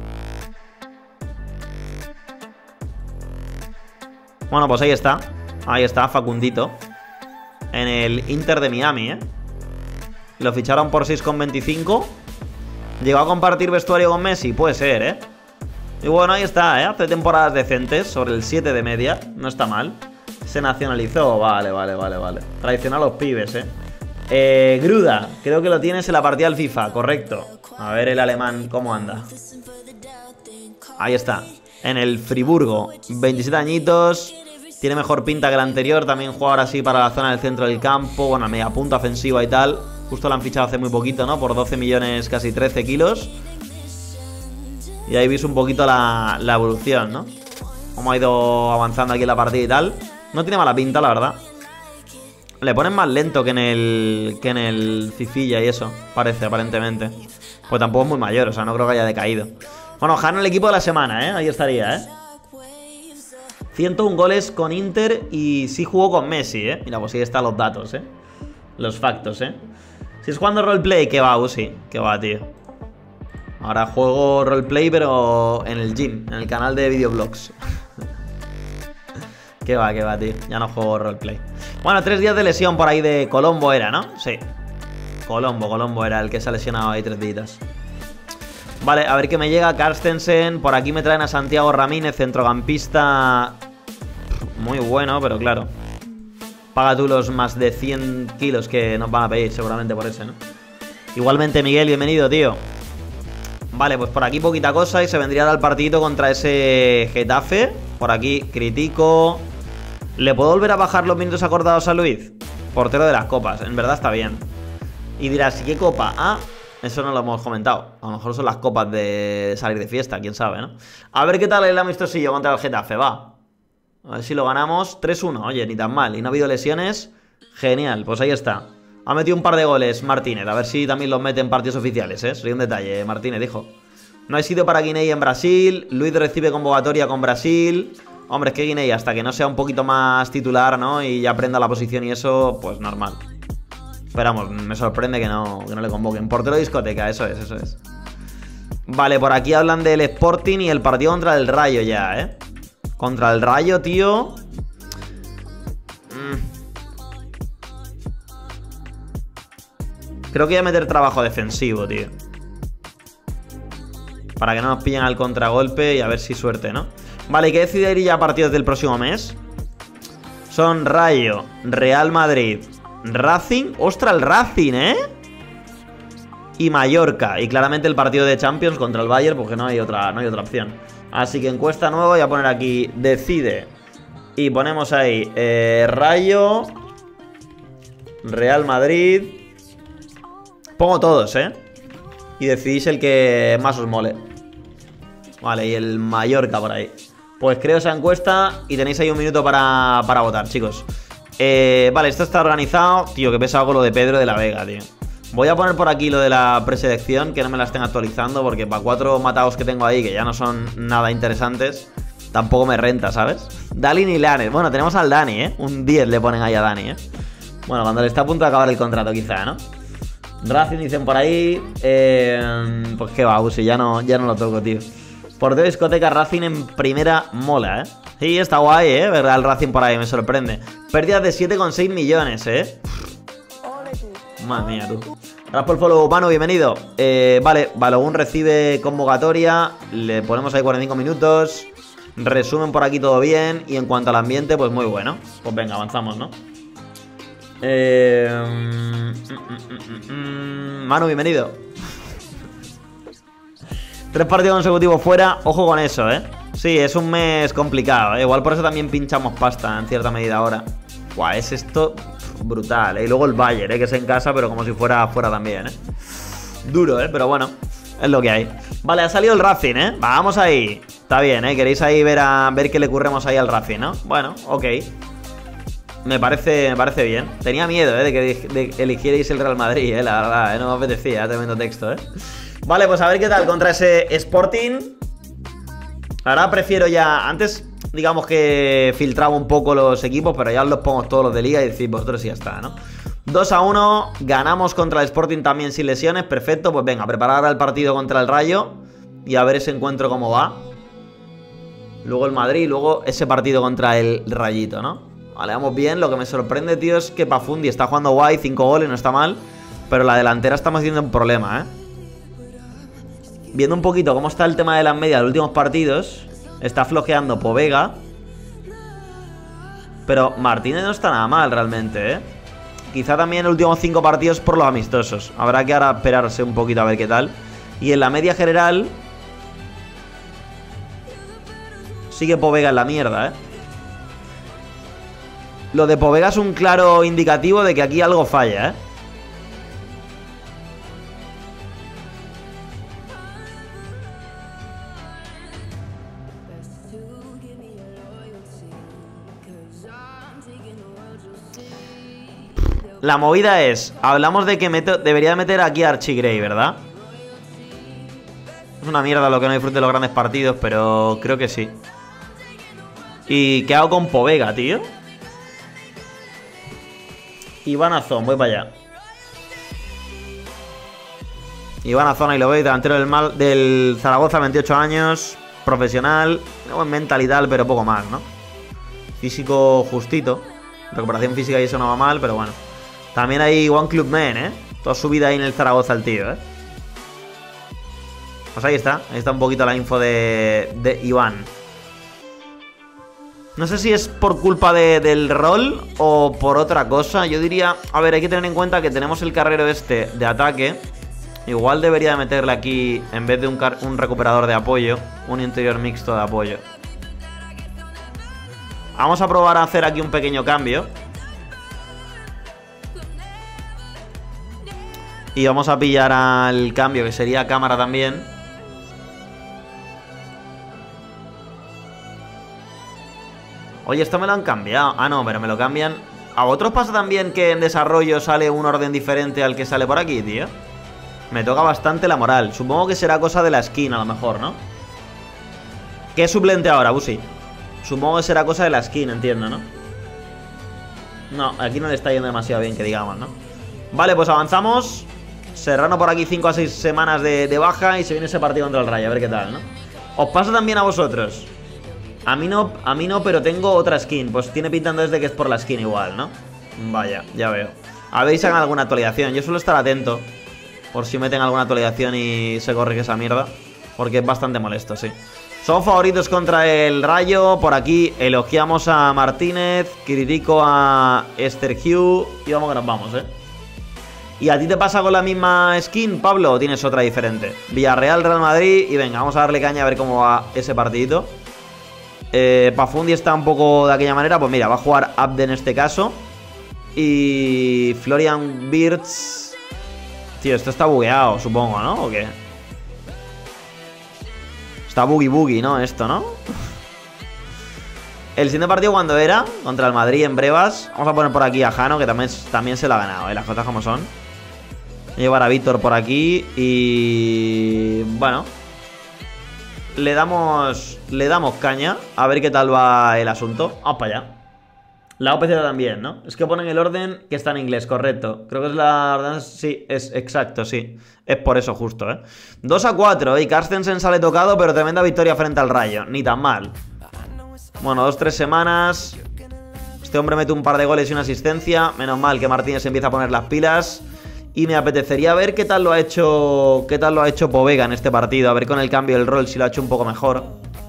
Bueno, pues ahí está. Ahí está, Facundito. En el Inter de Miami, Lo ficharon por 6,25. ¿Llegó a compartir vestuario con Messi? Puede ser, Y bueno, ahí está, Hace temporadas decentes, sobre el 7 de media. No está mal. Se nacionalizó, vale. Traicionó a los pibes, Gruda, creo que lo tienes en la partida del FIFA, correcto. A ver el alemán cómo anda. Ahí está, en el Friburgo, 27 añitos. Tiene mejor pinta que el anterior. También juega ahora sí para la zona del centro del campo. Bueno, media punta ofensiva y tal. Justo lo han fichado hace muy poquito, ¿no? Por 12 millones, casi 13 kilos. Y ahí veis un poquito la evolución, ¿no? Cómo ha ido avanzando aquí en la partida y tal. No tiene mala pinta, la verdad. Le ponen más lento que en el Cifilla y eso, parece, aparentemente. Pues tampoco es muy mayor, o sea, no creo que haya decaído. Bueno, Jano el equipo de la semana, Ahí estaría, 101 goles con Inter y sí jugó con Messi, Mira, pues ahí están los datos, Los factos, Si es jugando roleplay, que va, sí, que va, tío. Ahora juego roleplay, pero en el gym, en el canal de videoblogs. Que va, tío. Ya no juego roleplay. Bueno, 3 días de lesión por ahí de Colombo era, ¿no? Sí. Colombo era el que se ha lesionado ahí 3 días. Vale, a ver qué me llega. Carstensen. Por aquí me traen a Santiago Ramírez, centrocampista. Muy bueno, pero claro. Paga tú los más de 100 kilos que nos van a pedir seguramente por ese, ¿no? Igualmente, Miguel, bienvenido, tío. Vale, pues por aquí poquita cosa y se vendría al partidito contra ese Getafe. Por aquí critico. ¿Le puedo volver a bajar los minutos acordados a Luis? Portero de las copas, en verdad está bien. Y dirás, ¿y qué copa? Ah, eso no lo hemos comentado. A lo mejor son las copas de salir de fiesta, quién sabe, ¿no? A ver qué tal el amistosillo contra el Getafe, va. A ver si lo ganamos. 3-1, oye, ni tan mal. Y no ha habido lesiones. Genial, pues ahí está. Ha metido un par de goles Martínez. A ver si también los mete en partidos oficiales, Sería un detalle, Martínez dijo. No hay sitio para Guinea en Brasil. Luis recibe convocatoria con Brasil. Hombre, es que Guinea, hasta que no sea un poquito más titular, ¿no? Y ya aprenda la posición y eso, pues normal. Esperamos, me sorprende que no le convoquen. Portero de discoteca, eso es. Vale, por aquí hablan del Sporting y el partido contra el Rayo ya, Contra el Rayo, tío. Creo que voy a meter trabajo defensivo, tío. Para que no nos pillen al contragolpe y a ver si suerte, ¿no? Vale, ¿y qué decidir ya a partir del próximo mes? Son Rayo, Real Madrid, Racing. ¡Ostras, el Racing, y Mallorca. Y claramente el partido de Champions contra el Bayern, porque no hay otra opción. Así que encuesta nueva, voy a poner aquí, decide. Y ponemos ahí, Rayo, Real Madrid. Pongo todos, y decidís el que más os mole. Vale, y el Mallorca por ahí. Pues creo esa encuesta y tenéis ahí un minuto para votar, chicos. Vale, esto está organizado. Tío, que pesado con lo de Pedro de la Vega, tío. Voy a poner por aquí lo de la preselección, que no me la estén actualizando, porque para 4 matados que tengo ahí, que ya no son nada interesantes, tampoco me renta, ¿sabes? Dalin y Lanes. Bueno, tenemos al Dani, Un 10 le ponen ahí a Dani, Bueno, cuando le está a punto de acabar el contrato, quizá, ¿no? Racing dicen por ahí. Pues qué va, Uzi, ya no lo toco, tío. Portero de discoteca Racing en primera mola, Sí, está guay, ver al Racing por ahí, me sorprende. Pérdidas de 7,6 millones, Madre mía, tú. Gracias por el follow, Manu, bienvenido. Vale, Balogun recibe convocatoria. Le ponemos ahí 45 minutos. Resumen por aquí todo bien. Y en cuanto al ambiente, pues muy bueno. Pues venga, avanzamos, ¿no? Manu, bienvenido. 3 partidos consecutivos fuera. Ojo con eso, Sí, es un mes complicado, Igual por eso también pinchamos pasta en cierta medida ahora. Buah, es esto brutal, Y luego el Bayern, que es en casa, pero como si fuera fuera también, Duro, pero bueno, es lo que hay. Vale, ha salido el Racing, Vamos ahí. Está bien, Queréis ahí ver qué le curremos ahí al Racing, ¿no? Bueno, ok. Me parece bien. Tenía miedo, de que eligierais el Real Madrid, la verdad, no me apetecía, tremendo texto, Vale, pues a ver qué tal contra ese Sporting. Ahora prefiero ya... Antes, digamos que filtraba un poco los equipos, pero ya os los pongo todos los de liga y decís vosotros y ya está, ¿no? 2-1, ganamos contra el Sporting también sin lesiones, perfecto. Pues venga, preparar ahora el partido contra el Rayo y a ver ese encuentro cómo va. Luego el Madrid y luego ese partido contra el Rayito, ¿no? Vale, vamos bien. Lo que me sorprende, tío, es que Pafundi está jugando guay, 5 goles, no está mal. Pero la delantera estamos haciendo un problema, Viendo un poquito cómo está el tema de las medias de los últimos partidos, está flojeando Povega. Pero Martínez no está nada mal realmente, Quizá también en los últimos 5 partidos por los amistosos. Habrá que ahora esperarse un poquito a ver qué tal. Y en la media general sigue Povega en la mierda, Lo de Povega es un claro indicativo de que aquí algo falla, La movida es, hablamos de que debería meter aquí a Archie Gray, ¿verdad? Es una mierda lo que no disfrute de los grandes partidos, pero creo que sí. ¿Y qué hago con Povega, tío? Iván Azón, voy para allá. Iván Azón, ahí lo veis, delantero del Zaragoza, 28 años, profesional, buen mental y tal, pero poco más, ¿no? Físico justito. Recuperación física y eso no va mal, pero bueno. También hay One Club Men, Toda su vida ahí en el Zaragoza el tío, Pues ahí está un poquito la info de Iván. No sé si es por culpa del rol o por otra cosa. Yo diría, a ver, hay que tener en cuenta que tenemos el carrero este de ataque. Igual debería de meterle aquí, en vez de un recuperador de apoyo, un interior mixto de apoyo. Vamos a probar a hacer aquí un pequeño cambio. Y vamos a pillar al cambio, que sería cámara también. Oye, esto me lo han cambiado. Ah, no, pero me lo cambian. ¿A otros pasa también que en desarrollo sale un orden diferente al que sale por aquí, tío? Me toca bastante la moral. Supongo que será cosa de la skin, a lo mejor, ¿no? ¿Qué es suplente ahora, Busi? Supongo que será cosa de la skin, entiendo, ¿no? No, aquí no le está yendo demasiado bien, que digamos, ¿no? Vale, pues avanzamos. Serrano por aquí 5 a 6 semanas de baja y se viene ese partido contra el Rayo, a ver qué tal, ¿no? ¿Os pasa también a vosotros? A mí no, pero tengo otra skin. Pues tiene pintando desde que es por la skin igual, ¿no? Vaya, ya veo. A ver si hagan alguna actualización. Yo suelo estar atento por si meten alguna actualización y se corrige esa mierda, porque es bastante molesto, sí. Son favoritos contra el Rayo. Por aquí elogiamos a Martínez, critico a Esther Hugh y vamos que nos vamos, ¿Y a ti te pasa con la misma skin, Pablo, o tienes otra diferente? Villarreal, Real Madrid. Y venga, vamos a darle caña a ver cómo va ese partidito. Pafundi está un poco de aquella manera. Pues mira, va a jugar Abde en este caso. Y Florian Wirtz. Tío, esto está bugueado, supongo, ¿no? ¿O qué? Está boogie, ¿no? Esto, ¿no? El siguiente partido, ¿cuándo era? Contra el Madrid en Brevas. Vamos a poner por aquí a Jano, que también se lo ha ganado, las cosas como son. Voy a llevar a Víctor por aquí. Y... bueno, le damos caña. A ver qué tal va el asunto. Vamos para allá. La OPC también, ¿no? Es que ponen el orden que está en inglés, correcto. Creo que es la orden... sí, es exacto, sí. Es por eso justo, ¿eh? 2-4, y Carstensen sale tocado, pero tremenda victoria frente al Rayo. Ni tan mal. Bueno, 2-3 semanas. Este hombre mete un par de goles y una asistencia. Menos mal que Martínez empieza a poner las pilas. Y me apetecería ver qué tal lo ha hecho Povega en este partido. A ver con el cambio del rol si lo ha hecho un poco mejor.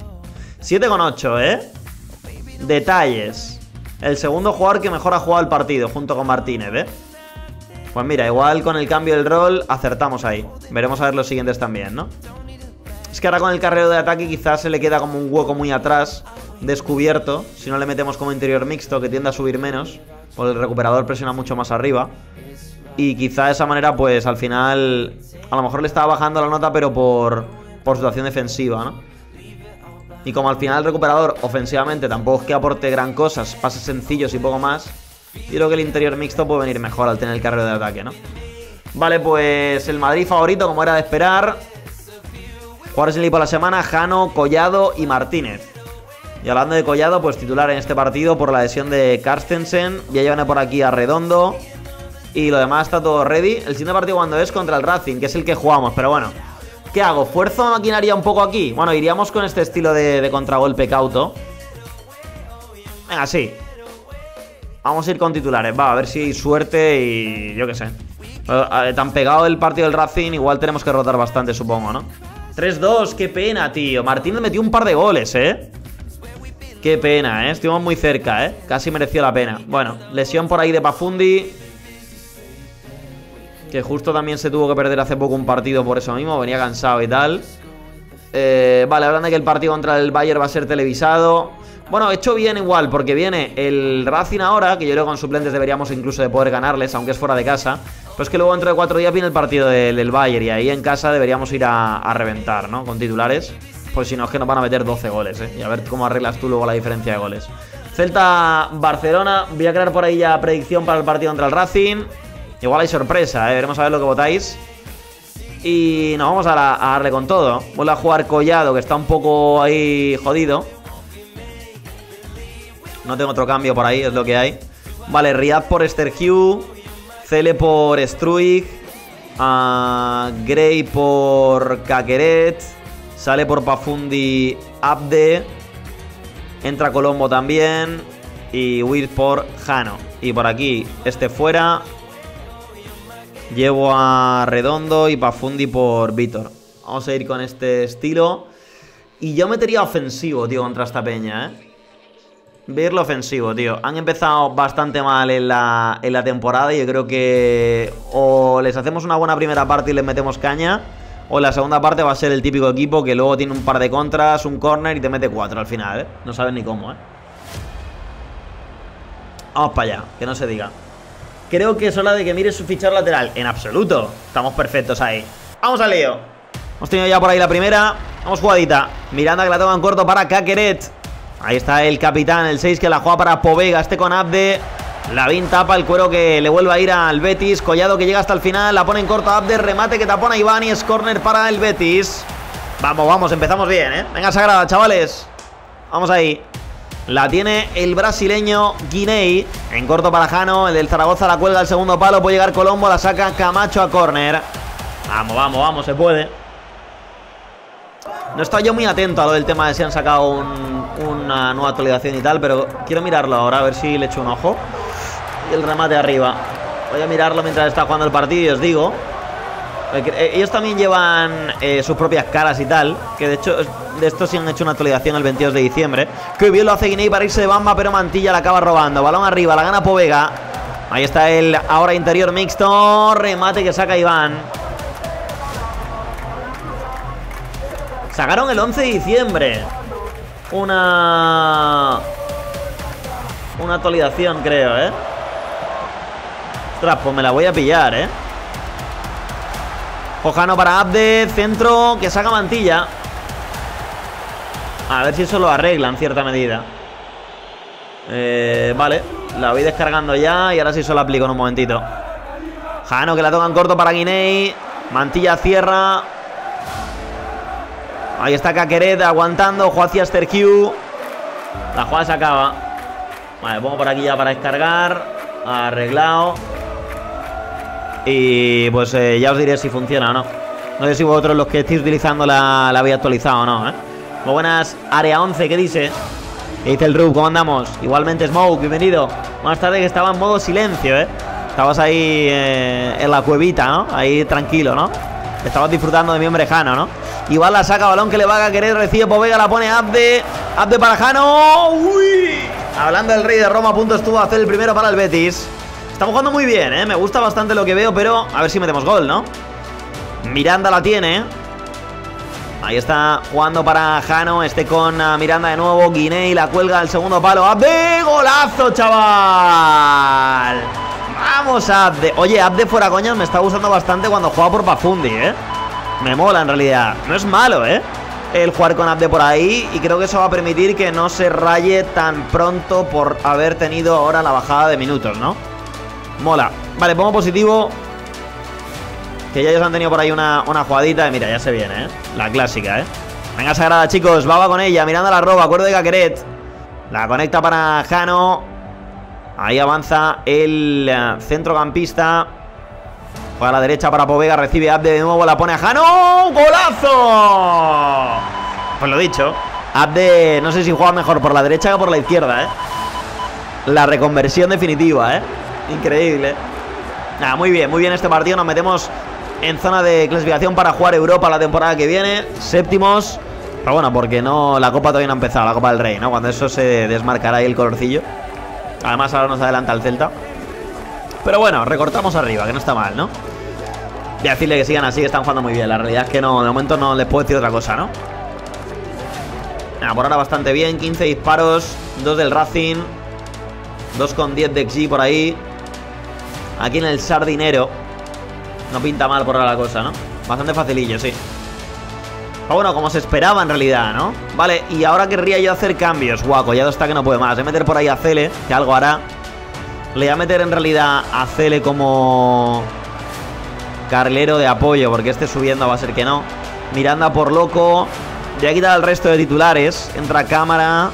7-8, ¿eh? Detalles. El segundo jugador que mejor ha jugado el partido, junto con Martínez, ¿eh? Pues mira, igual con el cambio del rol acertamos ahí. Veremos a ver los siguientes también, ¿no? Es que ahora con el carrero de ataque quizás se le queda como un hueco muy atrás, descubierto. Si no le metemos como interior mixto, que tiende a subir menos, porque el recuperador presiona mucho más arriba. Y quizá de esa manera, pues al final, a lo mejor le estaba bajando la nota, pero por situación defensiva, ¿no? Y como al final el recuperador ofensivamente tampoco es que aporte gran cosas, pases sencillos y poco más, yo creo que el interior mixto puede venir mejor al tener el carrero de ataque, ¿no? Vale, pues el Madrid favorito, como era de esperar. Jugadores en equipo de la semana, Jano, Collado y Martínez. Y hablando de Collado, pues titular en este partido por la lesión de Carstensen. Ya llevan por aquí a Redondo. Y lo demás está todo ready. El siguiente partido cuando es contra el Racing, que es el que jugamos, pero bueno. ¿Qué hago? ¿Fuerzo maquinaria un poco aquí? Bueno, iríamos con este estilo de contragolpe cauto. Venga, sí. Vamos a ir con titulares, va, a ver si hay suerte y yo qué sé. Tan pegado el partido del Racing, igual tenemos que rotar bastante, supongo, ¿no? 3-2, qué pena, tío. Martínez metió un par de goles, ¿eh? Qué pena, ¿eh? Estuvimos muy cerca, ¿eh? Casi mereció la pena. Bueno, lesión por ahí de Pafundi, que justo también se tuvo que perder hace poco un partido por eso mismo. Venía cansado y tal. Vale, hablan de que el partido contra el Bayern va a ser televisado. Bueno, hecho bien igual, porque viene el Racing ahora, que yo creo que con suplentes deberíamos incluso de poder ganarles, aunque es fuera de casa. Pero es que luego dentro de 4 días viene el partido del Bayern, y ahí en casa deberíamos ir a reventar, ¿no? Con titulares. Pues si no es que nos van a meter 12 goles, ¿eh? Y a ver cómo arreglas tú luego la diferencia de goles. Celta-Barcelona, voy a crear por ahí ya predicción para el partido contra el Racing. Igual hay sorpresa, ¿eh? Veremos a ver lo que votáis. Y nos vamos a darle con todo. Vuelve a jugar Collado, que está un poco ahí jodido. No tengo otro cambio por ahí, es lo que hay. Vale, Riyad por Estergiu, Cele por Struig, Gray por Caqueret, sale por Pafundi Abde, entra Colombo también, y Wirtz por Jano. Y por aquí, este fuera. Llevo a Redondo y Pafundi por Víctor. Vamos a ir con este estilo. Y yo metería ofensivo, tío, contra esta peña, ¿eh? Verlo ofensivo, tío. Han empezado bastante mal en la temporada. Y yo creo que o les hacemos una buena primera parte y les metemos caña, o en la segunda parte va a ser el típico equipo que luego tiene un par de contras, un córner y te mete 4 al final, ¿eh? No sabes ni cómo, ¿eh? Vamos para allá, que no se diga. Creo que es hora de que mires su fichar lateral. En absoluto. Estamos perfectos ahí. Vamos al lío. Hemos tenido ya por ahí la primera. Vamos jugadita. Miranda que la toma en corto para Caqueret. Ahí está el capitán, el 6 que la juega para Povega. Este con Abde. Lavín tapa el cuero que le vuelve a ir al Betis. Collado que llega hasta el final. La pone en corto a Abde. Remate que tapona Iván y es córner para el Betis. Vamos, vamos. Empezamos bien, ¿eh? Venga, Sagrada, chavales. Vamos ahí. La tiene el brasileño Guinei. En corto para Jano. El del Zaragoza la cuelga al segundo palo. Puede llegar Colombo. La saca Camacho a córner. Vamos, vamos, vamos. Se puede. No estaba yo muy atento a lo del tema de si han sacado una nueva actualización y tal, pero quiero mirarlo ahora, a ver si le echo un ojo. Y el remate arriba. Voy a mirarlo mientras está jugando el partido y os digo. Ellos también llevan sus propias caras y tal, que de hecho de esto sí han hecho una actualización el 22 de diciembre. Que bien lo hace Guinei para irse de bamba, pero Mantilla la acaba robando. Balón arriba, la gana Povega. Ahí está el ahora interior mixto. Remate que saca Iván. Sacaron el 11 de diciembre. Una actualización, creo, ¿eh? Ostras, pues me la voy a pillar, ¿eh? Jojano para Abde. Centro que saca Mantilla. A ver si eso lo arregla en cierta medida. Vale. La voy descargando ya y ahora sí solo aplico en un momentito. Jano que la toca en corto para Guinei. Mantilla cierra. Ahí está Caqueret aguantando. Juega hacia Sterkiu. La jugada se acaba. Vale, pongo por aquí ya para descargar. Arreglado. Y pues ya os diré si funciona o no. No sé si vosotros los que estéis utilizando la habéis actualizado o no, ¿eh? Muy buenas, Área 11, ¿qué dice? ¿Qué dice el Rub? ¿Cómo andamos? Igualmente Smoke, bienvenido. Más tarde que estaba en modo silencio, ¿eh? Estabas ahí en la cuevita, ¿no? Ahí tranquilo, ¿no? Estabas disfrutando de mi hombre Jano, ¿no? Igual la saca, balón que le va a querer, recibe Povega, la pone Abde. Abde para Jano. ¡Uy! Hablando del Rey de Roma, a punto estuvo a hacer el primero para el Betis. Estamos jugando muy bien, ¿eh? Me gusta bastante lo que veo, pero a ver si metemos gol, ¿no? Miranda la tiene. Ahí está jugando para Jano. Con Miranda de nuevo. Guinei la cuelga al segundo palo. ¡Abde! ¡Golazo, chaval! Vamos, Abde. Oye, Abde fuera coñas me está gustando bastante cuando juega por Pafundi, ¿eh? Me mola en realidad. No es malo, ¿eh? El jugar con Abde por ahí. Y creo que eso va a permitir que no se raye tan pronto por haber tenido ahora la bajada de minutos, ¿no? Mola. Vale, pongo positivo. Que ya ellos han tenido por ahí una jugadita. Y mira, ya se viene, ¿eh? La clásica, ¿eh? Venga, Sagrada, chicos. Baba con ella. Mirando la roba. Acuerdo de Caqueret. La conecta para Jano. Ahí avanza el centrocampista. Juega a la derecha para Povega. Recibe Abde de nuevo. La pone a Jano. ¡Golazo! Pues lo dicho. Abde, no sé si juega mejor por la derecha que por la izquierda, ¿eh? La reconversión definitiva, ¿eh? Increíble. Nada, muy bien este partido. Nos metemos en zona de clasificación para jugar Europa la temporada que viene. Séptimos. Pero bueno, porque no, la Copa todavía no ha empezado, la Copa del Rey, ¿no? Cuando eso se desmarcará ahí el colorcillo. Además ahora nos adelanta el Celta. Pero bueno, recortamos arriba, que no está mal, ¿no? Y a decirle que sigan así, que están jugando muy bien. La realidad es que no, de momento no les puedo decir otra cosa, ¿no? Nada, por ahora bastante bien. 15 disparos, 2 del Racing, 2,10 de XG por ahí. Aquí en el Sardinero. No pinta mal por ahora la cosa, ¿no? Bastante facilillo, sí. Pero bueno, como se esperaba en realidad, ¿no? Vale, y ahora querría yo hacer cambios. Guaco, ya está que no puede más. Voy a meter por ahí a Cele, que algo hará. Le voy a meter en realidad a Cele como carrilero de apoyo, porque subiendo va a ser que no. Miranda por loco. Voy a quitar al resto de titulares. Entra Cámara.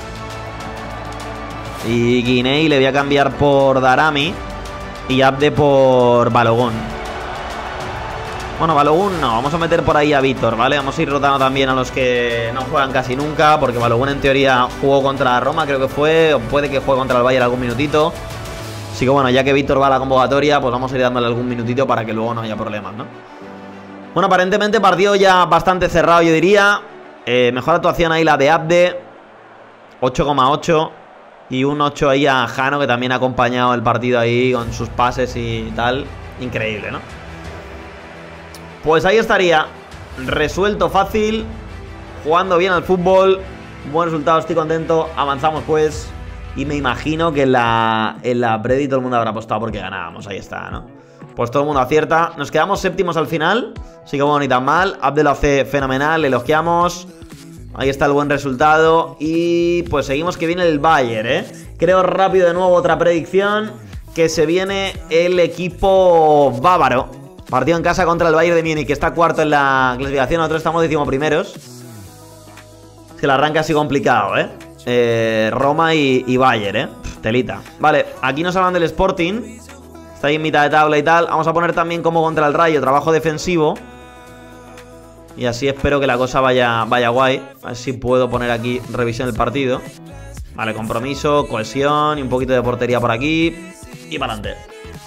Y Guinei le voy a cambiar por Darami. Y Abde por Balogun. Bueno, Balogun no, vamos a meter por ahí a Víctor, ¿vale? Vamos a ir rotando también a los que no juegan casi nunca, porque Balogun en teoría jugó contra Roma, creo que fue, o puede que juegue contra el Bayern algún minutito. Así que bueno, ya que Víctor va a la convocatoria, pues vamos a ir dándole algún minutito para que luego no haya problemas, ¿no? Bueno, aparentemente partido ya bastante cerrado, yo diría. Mejor actuación ahí la de Abde, 8,8. Y un 8 ahí a Jano, que también ha acompañado el partido ahí con sus pases y tal. Increíble, ¿no? Pues ahí estaría. Resuelto fácil. Jugando bien al fútbol. Buen resultado, estoy contento. Avanzamos pues. Y me imagino que en la Predi todo el mundo habrá apostado porque ganábamos. Ahí está, ¿no? Pues todo el mundo acierta. Nos quedamos séptimos al final. Así que bueno, ni tan mal. Abde lo hace fenomenal, le elogiamos. Ahí está el buen resultado. Y pues seguimos que viene el Bayern, ¿eh? Creo rápido de nuevo otra predicción. Que se viene el equipo bávaro. Partido en casa contra el Bayern de Múnich, que está cuarto en la clasificación. Nosotros estamos 11º. Es que el arranque ha sido complicado, ¿eh? Roma y Bayern, ¿eh? Telita. Vale, aquí nos hablan del Sporting. Está ahí en mitad de tabla y tal. Vamos a poner también como contra el Rayo trabajo defensivo. Y así espero que la cosa vaya guay. A ver si puedo poner aquí revisión del partido. Vale, compromiso, cohesión y un poquito de portería por aquí. Y para adelante.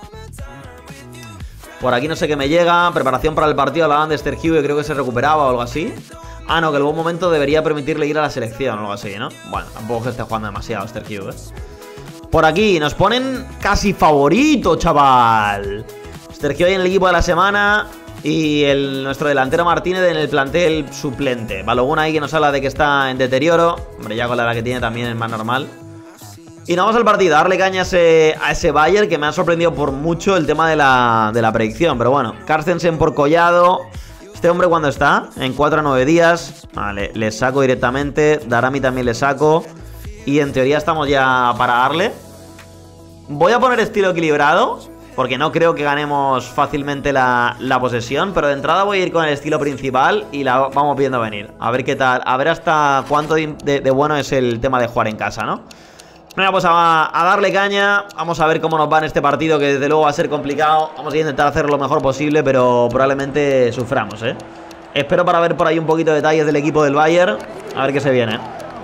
Por aquí no sé qué me llega. Preparación para el partido. Hablaban de Sterkiu, que creo que se recuperaba o algo así. Ah, no, que el buen momento debería permitirle ir a la selección o algo así, ¿no? Bueno, tampoco que esté jugando demasiado Sterkiu, ¿eh? Por aquí nos ponen casi favorito, chaval. Sergio ahí en el equipo de la semana. Y nuestro delantero Martínez en el plantel suplente. Balogun ahí que nos habla de que está en deterioro. Hombre, ya con la edad que tiene también es más normal. Y nos vamos al partido, a darle caña a ese Bayern, que me ha sorprendido por mucho el tema de la predicción. Pero bueno, Carstensen por Collado. Este hombre, ¿cuándo está? En 4 a 9 días. Vale, le saco directamente. Darami también le saco. Y en teoría estamos ya para darle. Voy a poner estilo equilibrado, porque no creo que ganemos fácilmente la posesión. Pero de entrada voy a ir con el estilo principal y la vamos viendo venir. A ver qué tal, a ver hasta cuánto de bueno es el tema de jugar en casa, ¿no? Venga, pues a darle caña. Vamos a ver cómo nos va en este partido, que desde luego va a ser complicado. Vamos a intentar hacerlo lo mejor posible, pero probablemente suframos, ¿eh? Espero para ver por ahí un poquito de detalles del equipo del Bayern. A ver qué se viene.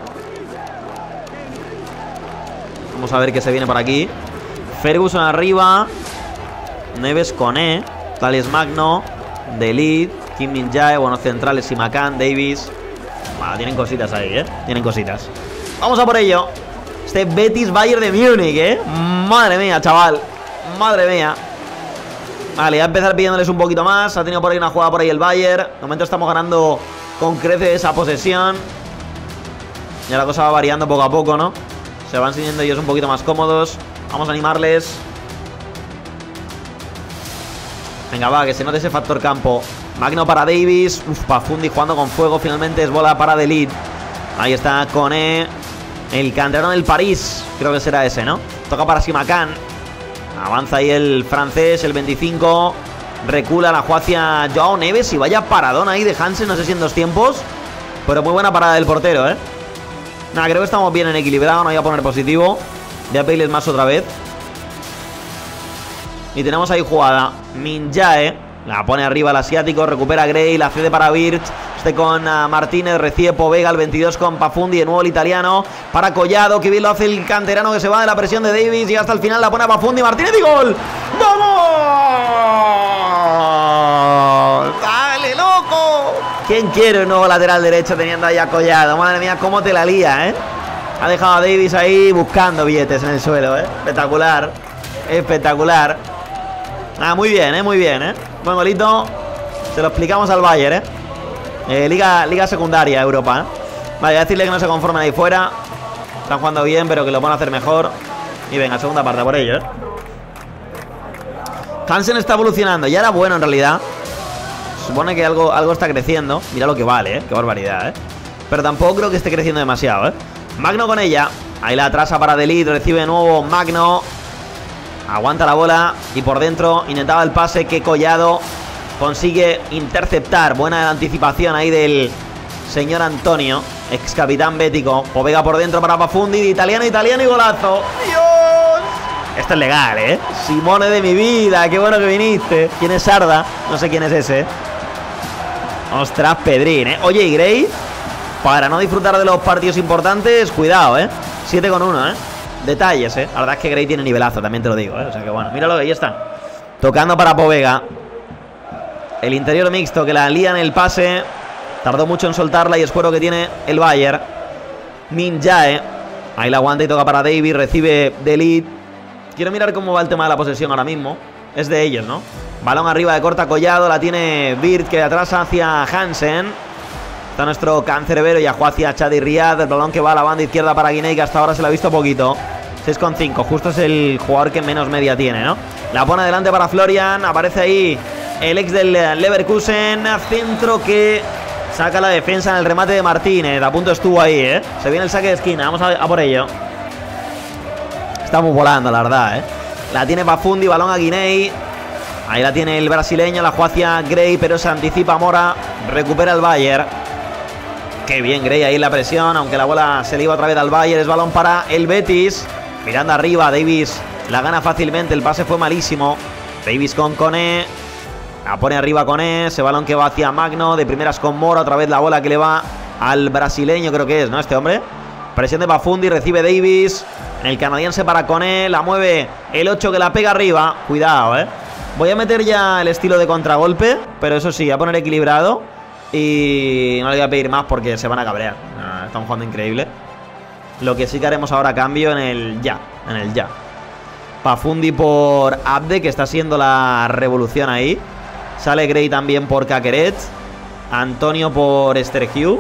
Vamos a ver qué se viene por aquí. Ferguson arriba. Neves Koné. Tales Magno. De Ligt. Kim Min-jae. Buenos centrales. Simakan. Davis. Bueno, tienen cositas ahí, ¿eh? Tienen cositas. Vamos a por ello. Este Betis Bayern de Múnich, ¿eh? Madre mía, chaval. Madre mía. Vale, voy a empezar pidiéndoles un poquito más. Ha tenido por ahí una jugada por ahí el Bayern. De momento estamos ganando con creces esa posesión. Ya la cosa va variando poco a poco, ¿no? Se van sintiendo ellos un poquito más cómodos. Vamos a animarles. Venga, va, que se note ese factor campo. Magno para Davis. Uf, Pafundi jugando con fuego. Finalmente es bola para De Ligt. Ahí está Koné. El canterano del París. Creo que será ese, ¿no? Toca para Simakan. Avanza ahí el francés, el 25. Recula la jugada hacia Joao Neves. Y vaya paradón ahí de Hansen. No sé si en 2 tiempos. Pero muy buena parada del portero, ¿eh? Nada, creo que estamos bien en equilibrado. No voy a poner positivo. Voy a pedirles más otra vez. Y tenemos ahí jugada. Min-jae. La pone arriba el asiático. Recupera Gray. La cede para Birch. Con Martínez, recibe Povega, el 22 con Pafundi, de nuevo el italiano, para Collado, que bien lo hace el canterano, que se va de la presión de Davis, y hasta el final la pone a Pafundi, Martínez y gol. ¡Vamos! ¡Dale, loco! ¿Quién quiere un nuevo lateral derecho teniendo ahí a Collado? Madre mía, cómo te la lía, ¿eh? Ha dejado a Davis ahí buscando billetes en el suelo, ¿eh? Espectacular, espectacular. Muy bien, muy bien, buen golito. Se lo explicamos al Bayern, Liga secundaria, Europa, Vale, voy a decirle que no se conformen ahí fuera. Están jugando bien, pero que lo van a hacer mejor. Y venga, segunda parte por ello, Hansen está evolucionando. Ya era bueno en realidad. Se supone que algo está creciendo. Mira lo que vale, qué barbaridad, Pero tampoco creo que esté creciendo demasiado, Magno con ella. Ahí la atrasa para De Ligt. Recibe de nuevo Magno. Aguanta la bola. Y por dentro intentaba el pase que Collado consigue interceptar. Buena anticipación ahí del señor Antonio, ex capitán bético. Povega por dentro para Pafundi. Italiano y golazo. ¡Dios! Esto es legal, Simone de mi vida, qué bueno que viniste. ¿Quién es Sarda? No sé quién es ese. Ostras, Pedrín, Oye, y Gray, para no disfrutar de los partidos importantes, cuidado, 7 con 1, Detalles, La verdad es que Gray tiene nivelazo, también te lo digo, O sea que bueno, míralo, ahí está. Tocando para Povega. El interior mixto que la lía en el pase. Tardó mucho en soltarla y es juego que tiene el Bayern. Min-jae. Ahí la aguanta y toca para Davis. Recibe De Ligt. Quiero mirar cómo va el tema de la posesión ahora mismo. Es de ellos, ¿no? Balón arriba de corta Collado. La tiene Birch, que atrasa hacia Hansen. Está nuestro cancerbero y ajuá hacia Chadi Riyad. El balón que va a la banda izquierda para Guinea, que hasta ahora se lo ha visto poquito. 6,5. Justo es el jugador que menos media tiene, ¿no? La pone adelante para Florian. Aparece ahí el ex del Leverkusen. Centro que saca la defensa en el remate de Martínez. A punto estuvo ahí, Se viene el saque de esquina. Vamos a por ello. Estamos volando, la verdad, La tiene Pafundi. Balón a Guinea. Ahí la tiene el brasileño. La juega hacia Gray, pero se anticipa Mora. Recupera el Bayern. Qué bien Gray ahí en la presión. Aunque la bola se le iba otra vez al Bayern. Es balón para el Betis. Mirando arriba. Davis la gana fácilmente. El pase fue malísimo. Davis con Koné. La pone arriba Koné. Ese balón que va hacia Magno. De primeras con Mora. Otra vez la bola que le va al brasileño, creo que es, ¿no? Este hombre. Presión de Pafundi. Recibe Davis. El canadiense para Koné. La mueve el 8 que la pega arriba. Cuidado, Voy a meter ya el estilo de contragolpe. Pero eso sí, a poner equilibrado. Y no le voy a pedir más porque se van a cabrear. Están jugando increíble. Lo que sí que haremos ahora cambio en el ya. En el ya. Pafundi por Abde, que está haciendo la revolución ahí. Sale Gray también por Kakeret. Antonio por Estergiu.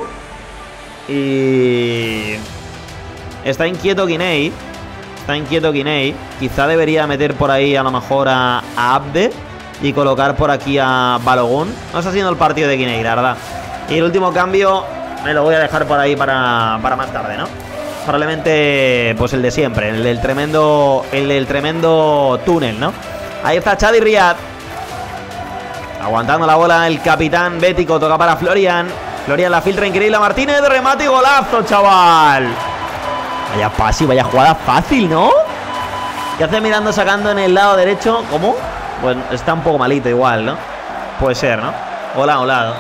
Y... está inquieto Guinei. Está inquieto Guinei. Quizá debería meter por ahí a lo mejor a Abde y colocar por aquí a Balogun. No está haciendo el partido de Guinei, la verdad. Y el último cambio me lo voy a dejar por ahí para más tarde, ¿no? Probablemente pues el de siempre, el del tremendo túnel, ¿no? Ahí está Chadi Riyad. Aguantando la bola el capitán bético. Toca para Florian. Florian la filtra increíble a Martínez. Remate y golazo, chaval. Vaya pase, vaya jugada fácil, ¿no? ¿Qué hace Mirando sacando en el lado derecho? ¿Cómo? Pues está un poco malito igual, ¿no? Puede ser, ¿no? Hola, hola.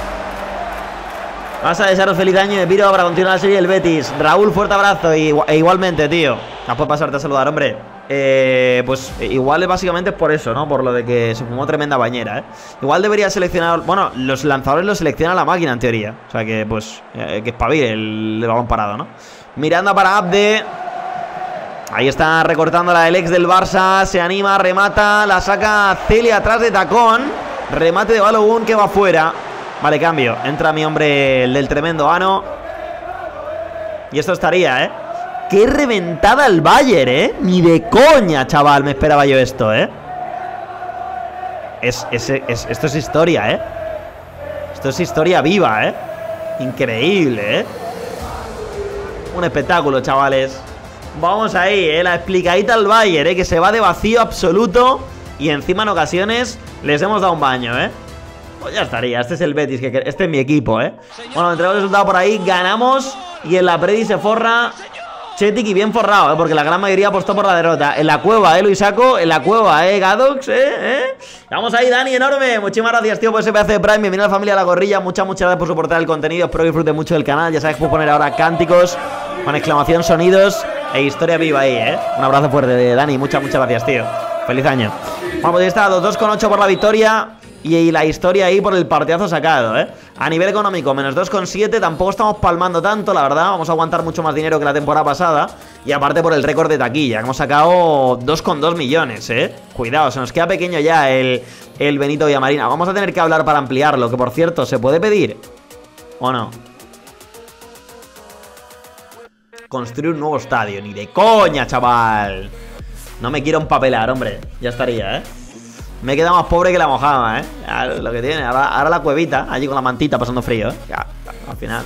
Vas a desearos feliz año de Piro para continuar la serie del Betis. Raúl, fuerte abrazo e igualmente, tío. No puedes pasarte a saludar, hombre. Pues igual básicamente es por eso, ¿no? Por lo de que se fumó tremenda bañera, ¿eh? Igual debería seleccionar... bueno, los lanzadores los selecciona la máquina, en teoría. O sea que, pues, que espabile el balón parado, ¿no? Miranda para Abde. Ahí está recortándola el ex del Barça. Se anima, remata, la saca Celia atrás de tacón. Remate de Balogun que va fuera. Vale, cambio. Entra mi hombre, el del tremendo Ano. Y esto estaría, ¿eh? ¡Qué reventada el Bayern, Ni de coña, chaval, me esperaba yo esto, esto es historia, Esto es historia viva, Increíble, Un espectáculo, chavales. Vamos ahí, la explicadita al Bayern, que se va de vacío absoluto. Y encima en ocasiones les hemos dado un baño, Pues ya estaría, este es el Betis, este es mi equipo, Bueno, entre el resultado por ahí, ganamos. Y en la predi se forra Chetik, y bien forrado, porque la gran mayoría apostó por la derrota. En la cueva, Luisaco, en la cueva, Gadox, Vamos ahí, Dani, enorme. Muchísimas gracias, tío, por ese pedazo de Prime. Bienvenido a la familia de La Gorrilla. Muchas gracias por soportar el contenido. Espero que disfruten mucho del canal. Ya sabes que puedo poner ahora cánticos con exclamación, sonidos e historia viva ahí, Un abrazo fuerte de Dani. Muchas gracias, tío. Feliz año. Bueno, pues ahí está, 2,8 por la victoria. Y la historia ahí por el partidazo sacado, A nivel económico, menos 2,7. Tampoco estamos palmando tanto, la verdad. Vamos a aguantar mucho más dinero que la temporada pasada. Y aparte por el récord de taquilla, hemos sacado 2,2 millones, Cuidado, se nos queda pequeño ya el Benito Villamarina. Vamos a tener que hablar para ampliarlo. Que por cierto, ¿se puede pedir? ¿O no? Construir un nuevo estadio. Ni de coña, chaval. No me quiero empapelar, hombre. Ya estaría, Me he quedado más pobre que la mojama, Lo que tiene, ahora la cuevita, allí con la mantita pasando frío, ya, al final.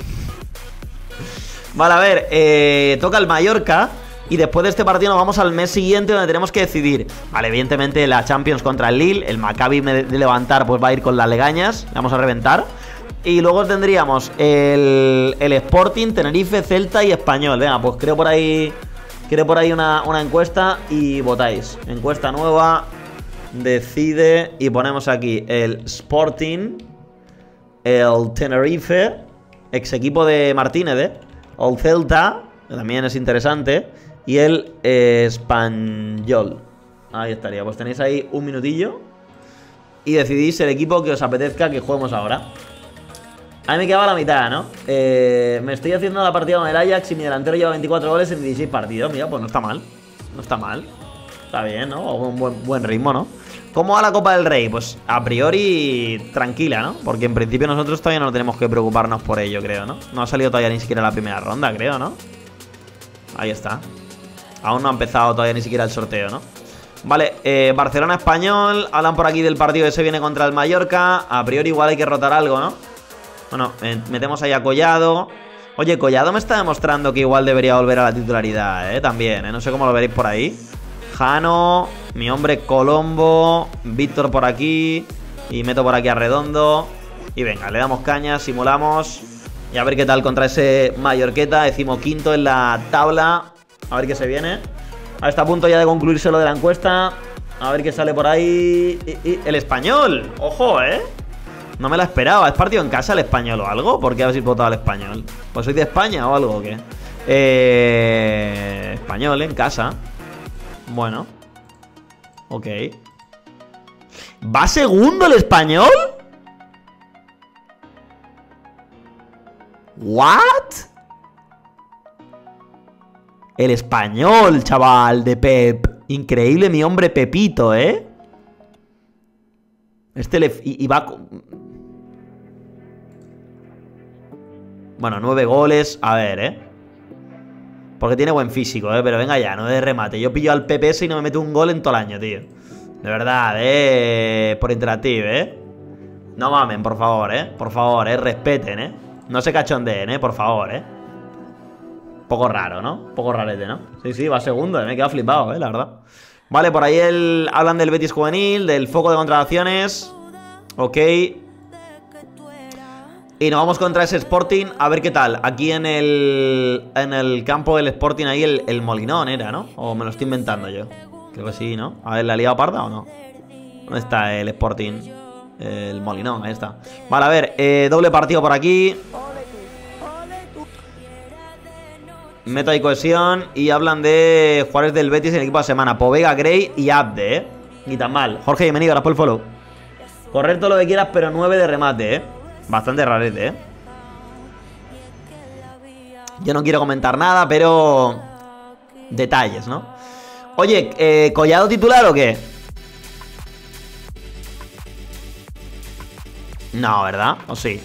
Vale, a ver, toca el Mallorca. Y después de este partido nos vamos al mes siguiente, donde tenemos que decidir. Vale, evidentemente la Champions contra el Lille. El Maccabi de levantar pues va a ir con las legañas. Le vamos a reventar. Y luego tendríamos el Sporting, Tenerife, Celta y Español. Venga, pues creo por ahí una encuesta y votáis. Encuesta nueva. Decide y ponemos aquí el Sporting, el Tenerife, ex equipo de Martínez, el Celta, que también es interesante, y el Español. Ahí estaría, pues tenéis ahí un minutillo y decidís el equipo que os apetezca que juguemos ahora. A mí me quedaba la mitad, ¿no? Me estoy haciendo la partida con el Ajax y mi delantero lleva 24 goles en 16 partidos. Mira, pues no está mal. No está mal. Está bien, ¿no? Un buen ritmo, ¿no? ¿Cómo va la Copa del Rey? Pues a priori tranquila, ¿no? Porque en principio nosotros todavía no tenemos que preocuparnos por ello, creo, ¿no? No ha salido todavía ni siquiera la primera ronda, creo, ¿no? Ahí está. Aún no ha empezado todavía ni siquiera el sorteo, ¿no? Vale, Barcelona-Español. Hablan por aquí del partido que se viene contra el Mallorca. A priori igual hay que rotar algo, ¿no? Bueno, metemos ahí a Collado. Oye, Collado me está demostrando que igual debería volver a la titularidad, también, No sé cómo lo veréis por ahí. Jano, mi hombre Colombo, Víctor por aquí. Y meto por aquí a Redondo. Y venga, le damos caña, simulamos. Y a ver qué tal contra ese Mallorqueta. 15º en la tabla. A ver qué se viene. Está a punto ya de concluirse lo de la encuesta. A ver qué sale por ahí. El Español, ojo, no me la esperaba. ¿Es partido en casa el Español o algo? ¿Por qué habéis votado al Español? ¿Pues sois de España o algo o qué? Español en casa. Bueno. Ok. ¿Va segundo el Español? ¿What? El Español, chaval, de Pep. Increíble mi hombre Pepito, ¿eh? Este le... Y va... Bueno, 9 goles. A ver, ¿eh? Porque tiene buen físico, ¿eh? Pero venga ya, no de remate. Yo pillo al PPS y no me meto un gol en todo el año, tío. De verdad, por Interactive, ¿eh? No mamen, por favor, Por favor, respeten, No se cachondeen, por favor, Poco raro, ¿no? Poco rarete, ¿no? Sí, sí, va segundo, me he quedado flipado, la verdad. Vale, por ahí hablan del Betis juvenil, del foco de contrataciones. Ok. Y nos vamos contra ese Sporting, a ver qué tal. Aquí en el campo del Sporting, ahí el Molinón era, ¿no? O me lo estoy inventando yo. Creo que sí, ¿no? A ver, ¿la ha liado parda o no? ¿Dónde está el Sporting? El Molinón, ahí está. Vale, a ver, doble partido por aquí. Meto ahí cohesión. Y hablan de jugadores del Betis en el equipo de semana. Povega, Gray y Abde, Ni tan mal. Jorge, bienvenido, gracias por el follow. Correr todo lo que quieras, pero 9 de remate, Bastante rarete, Yo no quiero comentar nada, pero... detalles, ¿no? Oye, ¿Collado titular o qué? No, ¿verdad? ¿O sí?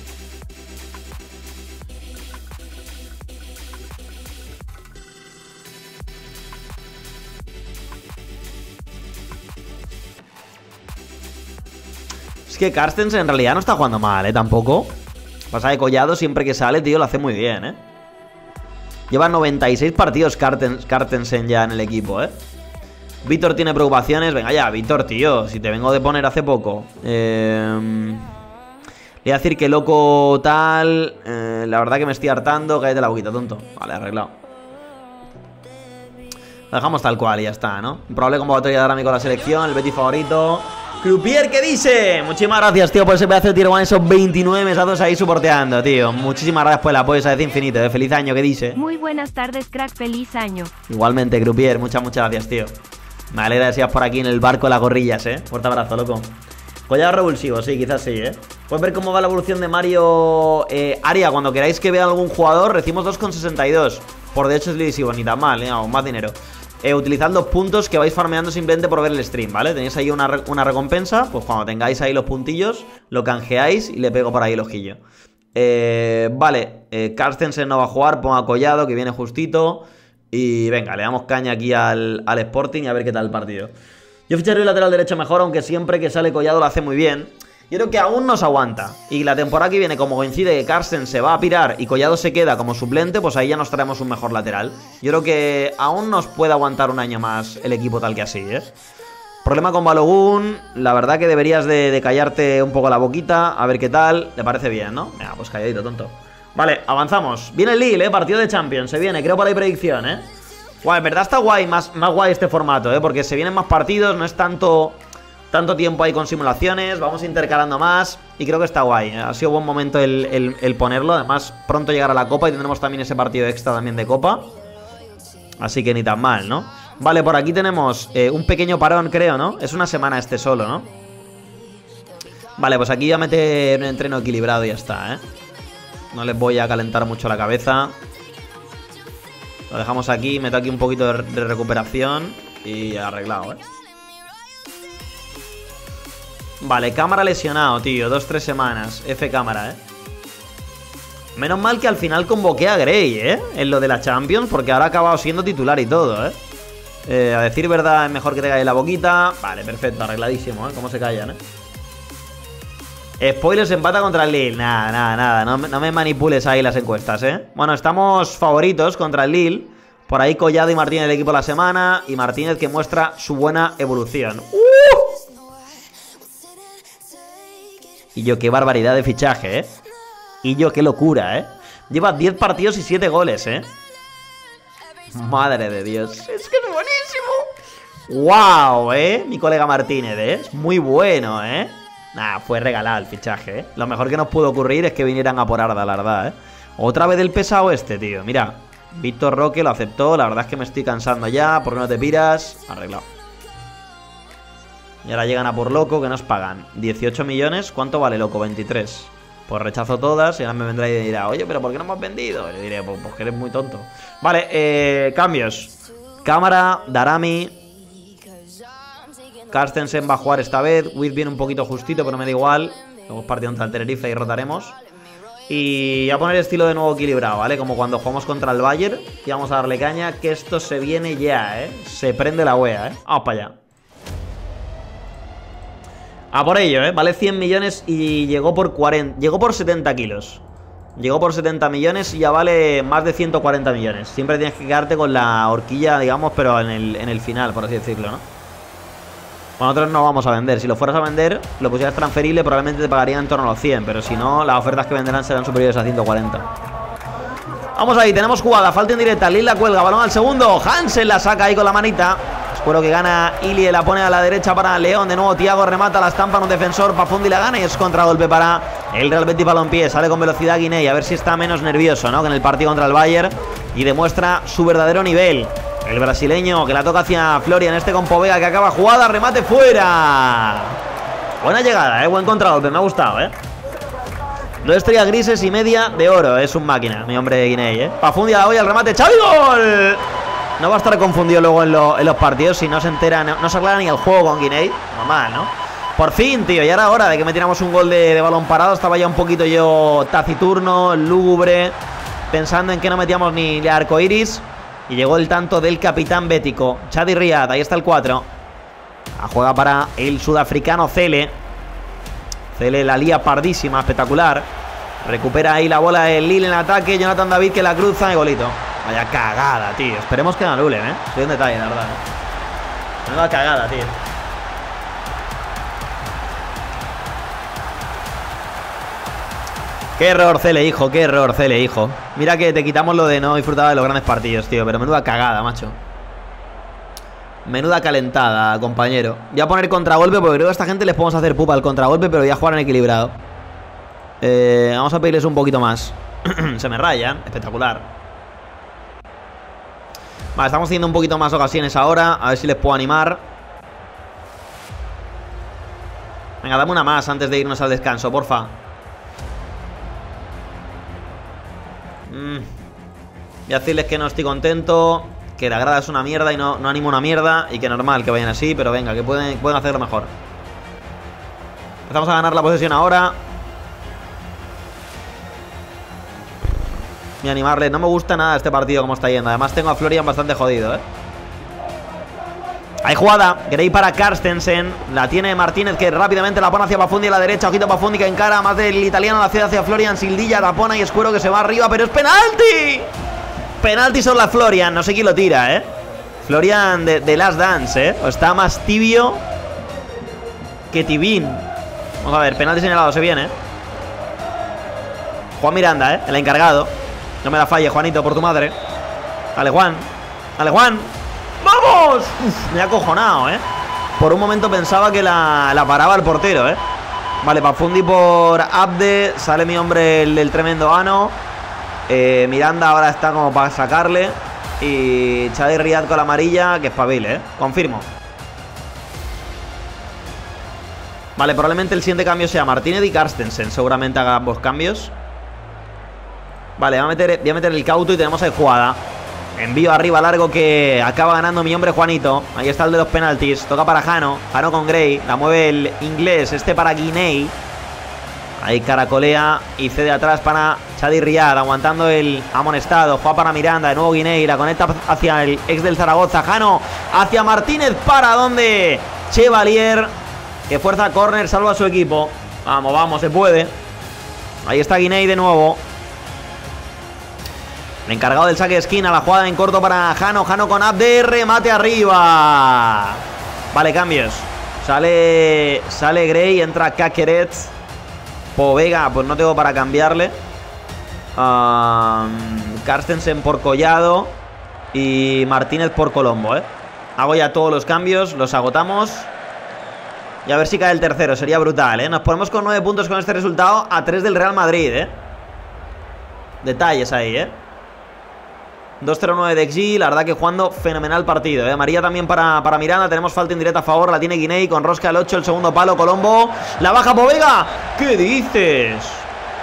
Es que Carstens en realidad no está jugando mal, tampoco. Pasa que Collado siempre que sale, tío, lo hace muy bien, Lleva 96 partidos Carstensen ya en el equipo, Víctor tiene preocupaciones. Venga ya, Víctor, tío, si te vengo de poner hace poco. Le voy a decir que loco tal. La verdad que me estoy hartando. Cállate la boquita, tonto. Vale, arreglado. Lo dejamos tal cual y ya está, ¿no? Improbable convocatoria de Arami con la selección. El Betis favorito. Croupier, ¿qué dice? Muchísimas gracias, tío, por ese pedazo de tier one. Esos 29 mesazos ahí soporteando, tío. Muchísimas gracias por el apoyo, sabes, infinito. Feliz año, ¿qué dice? Muy buenas tardes, crack. Feliz año. Igualmente, Croupier. Muchas gracias, tío. Me alegra que seas por aquí en el barco de las gorrillas, Fuerte abrazo, loco. Collado revulsivo, sí, quizás sí, Puedes ver cómo va la evolución de Mario Aria. Cuando queráis que vea algún jugador, recibimos 2,62. Por de hecho es divisivo, ni tan mal, aún más dinero. Utilizad los puntos que vais farmeando simplemente por ver el stream, ¿vale? Tenéis ahí una recompensa. Pues cuando tengáis ahí los puntillos, lo canjeáis y le pego por ahí el ojillo. Vale, Carstensen no va a jugar, ponga Collado, que viene justito. Y venga, le damos caña aquí al Sporting y a ver qué tal el partido. Yo ficharía el lateral derecho mejor, aunque siempre que sale Collado lo hace muy bien. Yo creo que aún nos aguanta. Y la temporada que viene, como coincide que Carsten se va a pirar y Collado se queda como suplente, pues ahí ya nos traemos un mejor lateral. Yo creo que aún nos puede aguantar un año más el equipo tal que así, Problema con Balogun. La verdad que deberías de callarte un poco la boquita. A ver qué tal. ¿Te parece bien, no? Venga, pues calladito, tonto. Vale, avanzamos. Viene el Lille, partido de Champions. Se viene, creo por ahí predicción, Guay, en verdad está guay, más guay este formato, porque se vienen más partidos, no es tanto tiempo ahí con simulaciones, vamos intercalando más y creo que está guay. Ha sido buen momento el ponerlo, además pronto llegará la Copa y tendremos también ese partido extra también de Copa. Así que ni tan mal, ¿no? Vale, por aquí tenemos un pequeño parón, creo, ¿no? Es una semana este solo, ¿no? Vale, pues aquí ya mete un entreno equilibrado y ya está, No les voy a calentar mucho la cabeza. Lo dejamos aquí, meto aquí un poquito de recuperación y arreglado, Vale, cámara lesionado, tío, 2-3 semanas, F cámara, Menos mal que al final convoqué a Gray, en lo de la Champions, porque ahora ha acabado siendo titular y todo, A decir verdad, es mejor que te calle la boquita. Vale, perfecto, arregladísimo, Cómo se callan, Spoilers, empata contra el Lille. Nada, no me manipules ahí las encuestas, Bueno, estamos favoritos contra el Lille. Por ahí Collado y Martínez del equipo de la semana. Y Martínez que muestra su buena evolución. Y yo, qué barbaridad de fichaje, Y yo, qué locura, Lleva 10 partidos y 7 goles, Madre de Dios. Es que es buenísimo. Wow, mi colega Martínez, Es muy bueno, Nah, fue regalado el fichaje, Lo mejor que nos pudo ocurrir es que vinieran a por Arda, la verdad, Otra vez del pesado este, tío. Mira, Víctor Roque lo aceptó. La verdad es que me estoy cansando ya. ¿Por qué no te piras? Arreglado. Y ahora llegan a por Loco, que nos pagan 18 millones. ¿Cuánto vale Loco? 23. Pues rechazo todas y ahora me vendrá y dirá, oye, pero ¿por qué no hemos vendido? Y le diré, pues que eres muy tonto. Vale, cambios. Cámara, Darami. Carstensen va a jugar esta vez. Witt viene un poquito justito, pero me da igual. Hemos partido contra el Tenerife y rotaremos. Y a poner estilo de nuevo equilibrado, ¿vale? Como cuando jugamos contra el Bayern. Y vamos a darle caña, que esto se viene ya, ¿eh? Se prende la wea, ¿eh? Vamos para allá. A por ello, ¿eh? Vale 100 millones y llegó por 40... Llegó por 70 kilos. Llegó por 70 millones y ya vale más de 140 millones. Siempre tienes que quedarte con la horquilla, digamos, pero en el final, por así decirlo, ¿no? Nosotros no vamos a vender. Si lo fueras a vender, lo pusieras transferible, probablemente te pagarían en torno a los 100. Pero si no, las ofertas que venderán serán superiores a 140. Vamos ahí, tenemos jugada, falta en directa. Lil la cuelga, balón al segundo. Hansen la saca ahí con la manita. Espero que gana Ilie, la pone a la derecha para León. De nuevo Thiago remata, la estampa en un defensor. Pafundi la gana y es contragolpe para el Real Betis Balompié. Sale con velocidad Guiney, a ver si está menos nervioso, ¿no? Que en el partido contra el Bayern. Y demuestra su verdadero nivel. El brasileño que la toca hacia Florian. Este con Povega que acaba jugada. Remate fuera. Buena llegada, buen contragolpe. Me ha gustado, 2 estrellas grises y media de oro. Es un máquina, mi hombre Guiney, Pafundi a la olla, el remate. ¡Xavi, gol! No va a estar confundido luego en los partidos. Si no se entera, no se aclara ni el juego con Guiney. Normal, ¿no? Por fin, tío. Ya era hora de que metiéramos un gol de balón parado. Estaba ya un poquito yo taciturno, lúgubre, pensando en que no metíamos ni el arco iris. Y llegó el tanto del capitán bético, Chadi Riyad. Ahí está el 4. La juega para el sudafricano Cele. Cele la lía pardísima, espectacular. Recupera ahí la bola el Lille en ataque. Jonathan David que la cruza y golito. Vaya cagada, tío. Esperemos que no anulen, Soy un detalle, la verdad. Menuda cagada, tío. Qué error, Cele, hijo. Qué error, Cele, hijo. Mira que te quitamos lo de no disfrutar de los grandes partidos, tío. Pero menuda cagada, macho. Menuda calentada, compañero. Voy a poner contragolpe porque creo que a esta gente les podemos hacer pupa al contragolpe, pero voy a jugar en equilibrado. Vamos a pedirles un poquito más. Se me rayan. Espectacular. Vale, estamos haciendo un poquito más ocasiones ahora. A ver si les puedo animar. Venga, dame una más antes de irnos al descanso, porfa. Voy a decirles que no estoy contento, que la grada es una mierda y no animo una mierda. Y que normal que vayan así, pero venga, que pueden hacerlo mejor. Empezamos a ganar la posesión ahora. Voy a animarles. No me gusta nada este partido como está yendo. Además tengo a Florian bastante jodido, Hay jugada, Gray para Carstensen. La tiene Martínez que rápidamente la pone hacia Pafundi a la derecha. Ojito Pafundi que encara más del italiano. La cede hacia Florian. Sildilla tapona y Escuero que se va arriba. Pero es penalti. Penalti sobre la Florian. No sé quién lo tira, Florian de Last Dance, O está más tibio que tibín. Vamos a ver, penalti señalado, se viene, Juan Miranda, el encargado. No me la falle, Juanito, por tu madre. Dale, Juan. Dale, Juan. ¡Vamos! Uf, me ha acojonado, Por un momento pensaba que la paraba el portero, Vale, Pafundi por Abde. Sale mi hombre, el tremendo Ano. Miranda ahora está como para sacarle. Y Chadi Riyad con la amarilla, que espabile, confirmo. Vale, probablemente el siguiente cambio sea Martínez y Carstensen. Seguramente haga ambos cambios. Vale, voy a meter el cauto y tenemos ahí jugada. Envío arriba largo que acaba ganando mi hombre Juanito. Ahí está el de los penaltis. Toca para Jano. Jano con Gray. La mueve el inglés. Este para Guiney. Ahí caracolea y cede atrás para Chadi Riyad. Aguantando el amonestado. Juega para Miranda. De nuevo Guiney. La conecta hacia el ex del Zaragoza. Jano hacia Martínez. ¿Para dónde? Chevalier. Que fuerza córner. Salva a su equipo. Vamos, vamos. Se puede. Ahí está Guiney de nuevo. El encargado del saque de esquina. La jugada en corto para Jano. Jano con Abde. Remate arriba. Vale, cambios. Sale Gray. Entra Kakeret. Povega, pues no tengo para cambiarle. Carstensen por Collado. Y Martínez por Colombo, Hago ya todos los cambios. Los agotamos. Y a ver si cae el tercero. Sería brutal, Nos ponemos con 9 puntos con este resultado. A 3 del Real Madrid, Detalles ahí, 2-0-9 de XG, la verdad que jugando fenomenal partido, María también para Miranda, tenemos falta indirecta a favor, la tiene Guiney con rosca al 8, el segundo palo, Colombo, la baja Povega, ¿qué dices?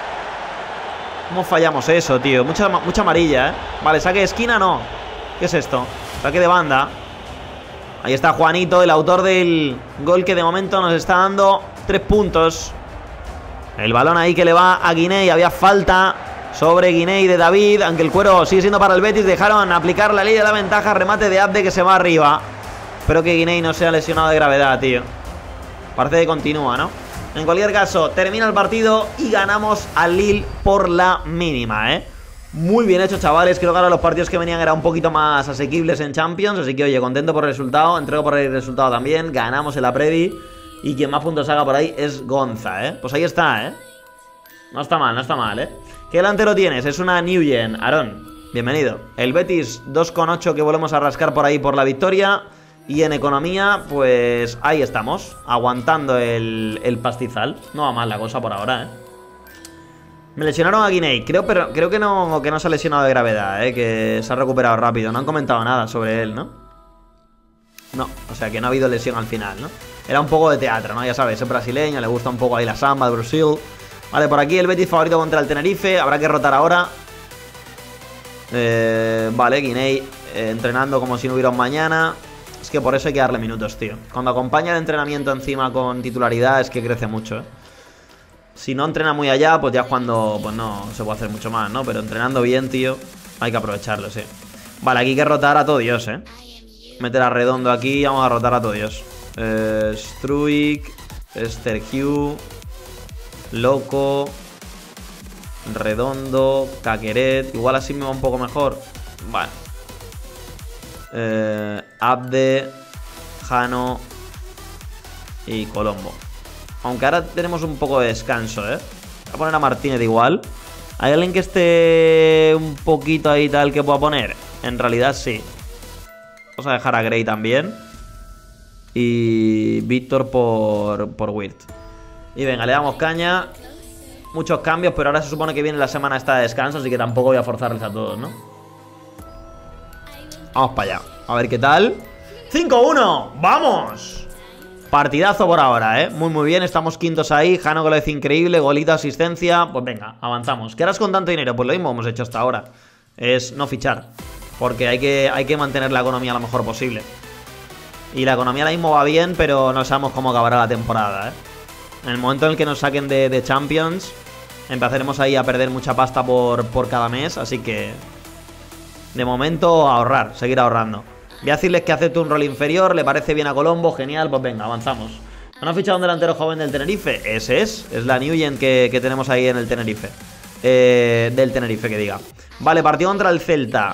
¿Cómo fallamos eso, tío? Mucha amarilla, ¿eh? Vale, saque de esquina, no. ¿Qué es esto? Saque de banda. Ahí está Juanito, el autor del gol que de momento nos está dando 3 puntos. El balón ahí que le va a Guiney. Había falta sobre Guiney de David. Aunque el cuero sigue siendo para el Betis. Dejaron aplicar la ley de la ventaja. Remate de Abde que se va arriba. Espero que Guiney no sea lesionado de gravedad, tío. Parece que continúa, ¿no? En cualquier caso, termina el partido y ganamos al Lille por la mínima, ¿eh? Muy bien hecho, chavales. Creo que ahora los partidos que venían eran un poquito más asequibles en Champions. Así que, oye, contento por el resultado. Entrego por el resultado también. Ganamos en la Predi. Y quien más puntos haga por ahí es Gonza, ¿eh? Pues ahí está, ¿eh? No está mal, no está mal, ¿eh? ¿Qué delantero tienes? Es una New Gen. Aarón, bienvenido. El Betis 2,8 que volvemos a rascar por ahí por la victoria. Y en economía, pues ahí estamos, aguantando el pastizal. No va mal la cosa por ahora, ¿eh? Me lesionaron a Guiney. Creo que no se ha lesionado de gravedad, que se ha recuperado rápido. No han comentado nada sobre él, ¿no? No, o sea que no ha habido lesión al final, ¿no? Era un poco de teatro, ¿no? Ya sabes, es brasileño, le gusta un poco ahí la samba de Brasil. Vale, por aquí el Betis favorito contra el Tenerife. Habrá que rotar ahora. Vale, Guiney entrenando como si no hubiera un mañana. Es que por eso hay que darle minutos, tío. Cuando acompaña el entrenamiento encima con titularidad es que crece mucho, ¿eh? Si no entrena muy allá, pues ya es cuando pues no se puede hacer mucho más, ¿no? Pero entrenando bien, tío, hay que aprovecharlo, sí. Vale, aquí hay que rotar a todo Dios, ¿eh? Meter a Redondo aquí, vamos a rotar a todo Dios. Struik, Stergiu, Loco, Redondo, Caqueret. Igual así me va un poco mejor. Vale. Abde, Jano y Colombo. Aunque ahora tenemos un poco de descanso, ¿eh? Voy a poner a Martínez igual. ¿Hay alguien que esté un poquito ahí tal que pueda poner? En realidad sí. Vamos a dejar a Gray también. Y Víctor por Wirt. Y venga, le damos caña. Muchos cambios, pero ahora se supone que viene la semana esta de descanso, así que tampoco voy a forzarles a todos, ¿no? Vamos para allá, a ver qué tal. 5-1, ¡vamos! Partidazo por ahora, ¿eh? Muy bien, estamos quintos ahí. Jano que lo hace increíble, golito, asistencia. Pues venga, avanzamos. ¿Qué harás con tanto dinero? Pues lo mismo hemos hecho hasta ahora. Es no fichar, porque hay que mantener la economía lo mejor posible. Y la economía ahora mismo va bien, pero no sabemos cómo acabará la temporada, ¿eh? En el momento en el que nos saquen de Champions, empezaremos ahí a perder mucha pasta por cada mes. Así que de momento ahorrar, seguir ahorrando. Voy a decirles que acepto un rol inferior. Le parece bien a Colombo, genial, pues venga, avanzamos. ¿No ha fichado un delantero joven del Tenerife? Ese es la New Gen que tenemos ahí en el Tenerife. Del Tenerife, que diga. Vale, partido contra el Celta.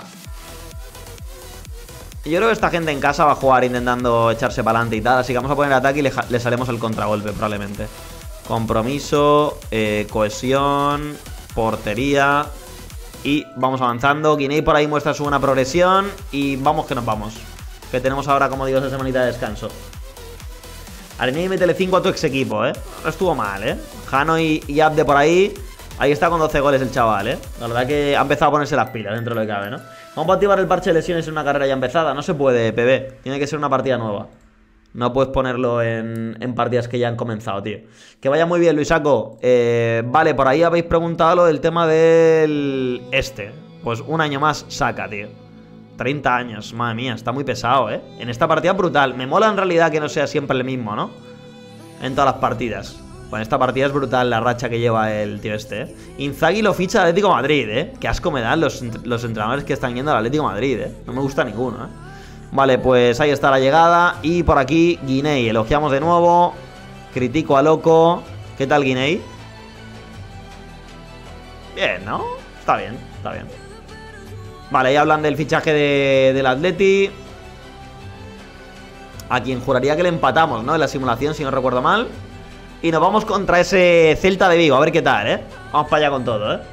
Yo creo que esta gente en casa va a jugar intentando echarse para adelante y tal. Así que vamos a poner ataque y le haremos el contragolpe probablemente. Compromiso, cohesión, portería. Y vamos avanzando. Guiney por ahí muestra su buena progresión. Y vamos que nos vamos. Que tenemos ahora, como digo, esa semanita de descanso. Arenei, métele 5 a tu ex equipo, ¿eh? No estuvo mal, ¿eh? Jano y Abde por ahí. Ahí está con 12 goles el chaval, ¿eh? La verdad que ha empezado a ponerse las pilas dentro de lo que cabe, ¿no? Vamos a activar el parche de lesiones en una carrera ya empezada. No se puede, PB. Tiene que ser una partida nueva. No puedes ponerlo en partidas que ya han comenzado, tío. Que vaya muy bien, Luisaco. Vale, por ahí habéis preguntado lo del tema del... Pues un año más saca, tío. 30 años, madre mía, está muy pesado, ¿eh? En esta partida brutal. Me mola en realidad que no sea siempre el mismo, ¿no? En todas las partidas. Bueno, esta partida es brutal la racha que lleva el tío este, ¿eh? Inzaghi lo ficha al Atlético de Madrid, ¿eh? Qué asco me dan los entrenadores que están yendo al Atlético de Madrid, ¿eh? No me gusta ninguno, ¿eh? Vale, pues ahí está la llegada. Y por aquí, Guiney. Elogiamos de nuevo. Critico a Loco. ¿Qué tal, Guiney? Bien, ¿no? Está bien, está bien. Vale, ahí hablan del fichaje del Atleti. A quien juraría que le empatamos, ¿no? En la simulación, si no recuerdo mal. Y nos vamos contra ese Celta de Vigo. A ver qué tal, ¿eh? Vamos para allá con todo, ¿eh?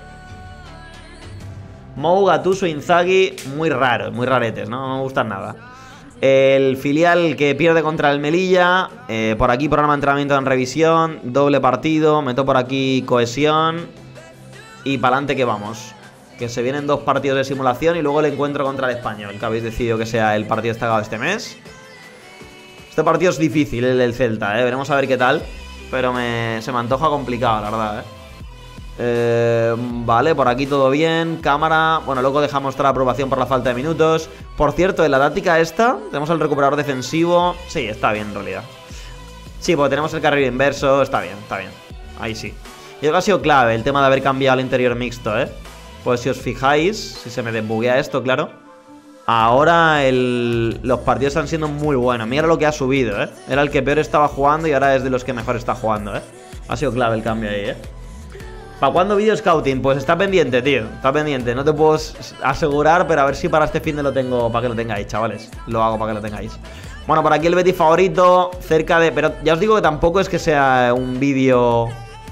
Mou, Gattuso, Inzaghi. Muy raros, muy raretes, ¿no? No me gustan nada. El filial que pierde contra el Melilla. Por aquí programa de entrenamiento en revisión. Doble partido. Meto por aquí cohesión. Y para adelante que vamos. Que se vienen 2 partidos de simulación. Y luego el encuentro contra el Español, que habéis decidido que sea el partido destacado este mes. Este partido es difícil, el del Celta, ¿eh? Veremos a ver qué tal. Pero se me antoja complicado, la verdad, ¿eh? Vale, por aquí todo bien. Cámara, bueno, luego deja mostrar aprobación por la falta de minutos. Por cierto, en la táctica esta tenemos el recuperador defensivo. Sí, está bien en realidad. Sí, porque tenemos el carril inverso. Está bien, ahí sí. Y creo que ha sido clave el tema de haber cambiado el interior mixto, pues si os fijáis, si se me desbuguea esto, claro, ahora los partidos están siendo muy buenos. Mira lo que ha subido, era el que peor estaba jugando y ahora es de los que mejor está jugando, Ha sido clave el cambio ahí, ¿Para cuándo video scouting? Pues está pendiente, tío. Está pendiente. No te puedo asegurar, pero a ver si para este fin de lo tengo, para que lo tengáis, chavales. Lo hago para que lo tengáis. Bueno, por aquí el Betis favorito, cerca de... Pero ya os digo que tampoco es que sea un vídeo,